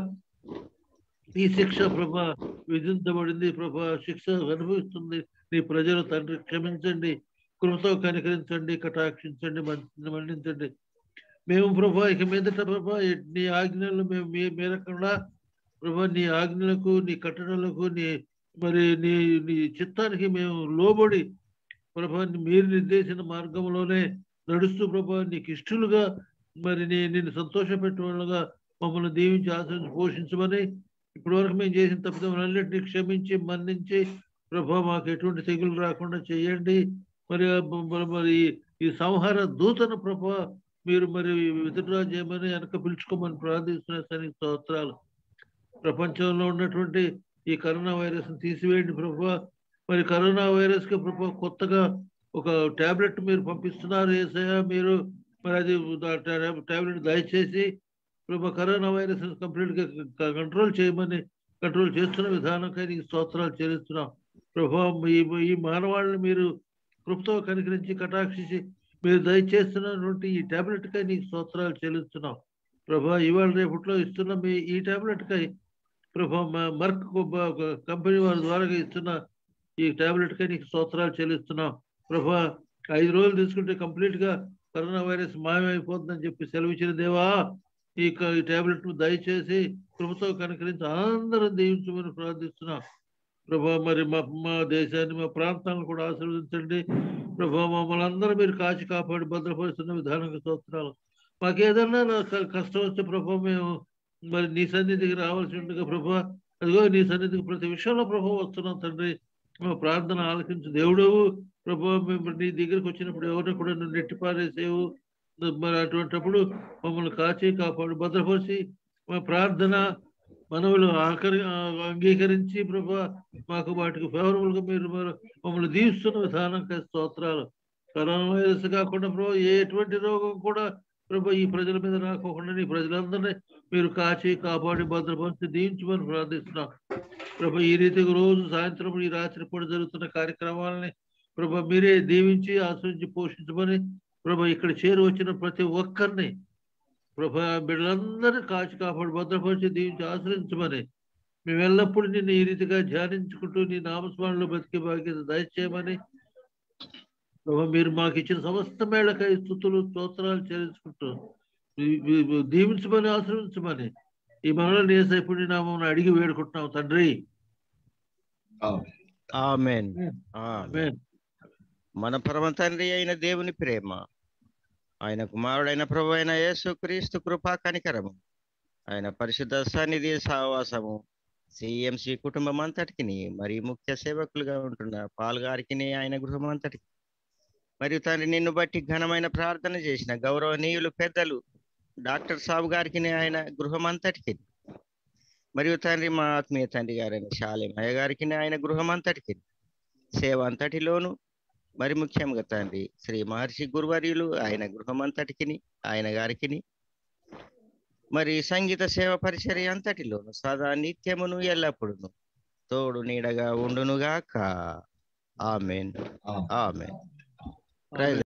ఈ శిక్ష ప్రభా విధించబడింది ప్రభా. శిక్ష అనుభవిస్తుంది నీ ప్రజలు తండ్రి. క్షమించండి, కృపతో కనికరించండి, కటాక్షించండి, మన్నించండి. మేము ప్రభా ఇక మీదట ప్రభా నీ ఆజ్ఞలు మేము మేరకుండా ప్రభా నీ ఆజ్ఞలకు, నీ కట్టడలకు, నీ మరి నీ నీ చిత్తానికి మేము లోబడి ప్రభా మీరు నిర్దేశించిన మార్గంలోనే నడుస్తూ ప్రభా నీకు ఇష్టలుగా మరి నిన్ను సంతోషపెట్టేవాళ్ళుగా మమ్మల్ని దీవించి ఆశ్రయించి పోషించమని ఇప్పటి వరకు మేము చేసిన తప్పుదములన్నింటినీ క్షమించి మన్నించి ప్రభా మాకు ఎటువంటి తెగులు రాకుండా చేయండి. మరి మరి ఈ సంహార దూతను ప్రభా మీరు మరి విత్డ్రా చేయమని వెనక పిలుచుకోమని ప్రార్థిస్తున్న సనికి స్తోత్రాలు. ప్రపంచంలో ఉన్నటువంటి ఈ కరోనా వైరస్ ని తీసివేయండి ప్రభా. మరి కరోనా వైరస్ కి ప్రభా కొత్తగా ఒక టాబ్లెట్ మీరు పంపిస్తున్నారు యేసయ్య. మీరు మరి అది టాబ్లెట్ దయచేసి ప్రభా కరోనా వైరస్ కంప్లీట్ గా కంట్రోల్ చేయమని కంట్రోల్ చేస్తున్న విధానంకై నీకు స్తోత్రాలు చెల్లిస్తున్నాం ప్రభా. ఈ మానవాళ్ళని మీరు కృపతో కనికరించి కటాక్షించి మీరు దయచేస్తున్నటువంటి ఈ టాబ్లెట్ కై నీకు స్తోత్రాలు చెల్లిస్తున్నాం ప్రభా. ఇవాళ రేపట్లో ఇస్తున్న మీ ఈ టాబ్లెట్ కై ప్రభా మర్క్ కంపెనీ వారి ద్వారా ఇస్తున్న ఈ టాబ్లెట్ కై నీకు స్తోత్రాలు చెల్లిస్తున్నాం ప్రభా. 5 రోజులు తీసుకుంటే కంప్లీట్ గా కరోనా వైరస్ మాయమైపోతుందని చెప్పి సెలవిచ్చిన దేవా, ఈ టాబ్లెట్ దయచేసి కృపతో కనుకరించి అందరం దీవించమని ప్రార్థిస్తున్నాం ప్రభా. మరి మా దేశాన్ని, మా ప్రాంతాలను కూడా ఆశీర్వదించండి ప్రభా. మమ్మల్ని అందరూ మీరు కాచి కాపాడి భద్రపరుస్తున్న విధానంగా స్తోత్రాలు. మాకేదన్నా కష్టం వస్తే ప్రభా మేము మరి నీ సన్నిధికి రావాల్సి ఉండగా ప్రభా. అదిగో నీ సన్నిధికి ప్రతి విషయంలో ప్రభా వస్తున్నాం తండ్రి. మా ప్రార్థన ఆలకించు దేవుడవు ప్రభా. మేము నీ దగ్గరికి వచ్చినప్పుడు ఎవరిని కూడా నువ్వు నెట్టిపారేసేవు. మరి అటువంటిప్పుడు మమ్మల్ని కాచి కాపాడు భద్రపరిచి మా ప్రార్థన మనవులు అంగీకరించి ప్రభా మాకు వాటికి ఫేవరబుల్ గా మీరు మమ్మల్ని దీవిస్తున్న విధానంగా స్తోత్రాలు. కరోనా వైరస్ కాకుండా ప్రభా ఎటువంటి రోగం కూడా ప్రభా ఈ ప్రజల మీద రాకోకుండా నీ ప్రజలందరినీ మీరు కాచి కాపాడి భద్రపరిచి దీవించమని ప్రార్థిస్తున్నాం ప్రభా. ఈ రీతిగా రోజు సాయంత్రం ఈ రాత్రి పూట జరుగుతున్న కార్యక్రమాలని ప్రభా మీరే దీవించి ఆశ్రయించి పోషించమని ప్రభా. ఇక్కడ చేరి వచ్చిన ప్రతి ఒక్కరిని ప్రభా బిడ్డలందరినీ కాచి కాపాడు భద్రపరిచి దీవించి ఆశ్రయించమని మేము ఎల్లప్పుడూ నిన్ను ఈ రీతిగా ధ్యానించుకుంటూ నీ నామస్మరణలో బతికే బాధ్యత దయచేయమని ప్రభా. మీరు మాకు ఇచ్చిన సమస్త మేళకై స్తుతులు స్తోత్రాలు చెల్లించుకుంటూ దీవించమని ఆశ్రయించమని ఈ మనలో యేసయ్య నామమున అడిగి వేడుకుంటున్నాం తండ్రి. ఆమేన్. ఆమేన్. మన పరమ తండ్రి అయిన దేవుని ప్రేమ, ఆయన కుమారుడైన ప్రభు అయిన యేసుక్రీస్తు కృపా కనికరము, ఆయన పరిశుద్ధ సన్నిధి సహవాసము సిఎంసి కుటుంబం అంతటికి మరి ముఖ్య సేవకులుగా ఉంటున్న పాల్గారికి ఆయన గృహం అంతటికి మరియు తండ్రి నిన్ను బట్టి ఘనమైన ప్రార్థన చేసిన గౌరవనీయులు పెద్దలు డాక్టర్ సాబు గారికి ఆయన గృహం అంతటికి మరియు తండ్రి మా ఆత్మీయ తండ్రి గారైన శాలేమయ్య గారికి ఆయన గృహం అంతటికి సేవ అంతటిలోను మరి ముఖ్యంగా తండ్రి శ్రీ మహర్షి గురువర్యులు ఆయన గృహం అంతటికి ఆయన గారికి మరి సంగీత సేవ పరిచర్య అంతటిలోను సదా నిత్యమును ఎల్లప్పుడును తోడు నీడగా ఉండునుగాక. ఆమేన్. ఆమేన్. ప్రైజ్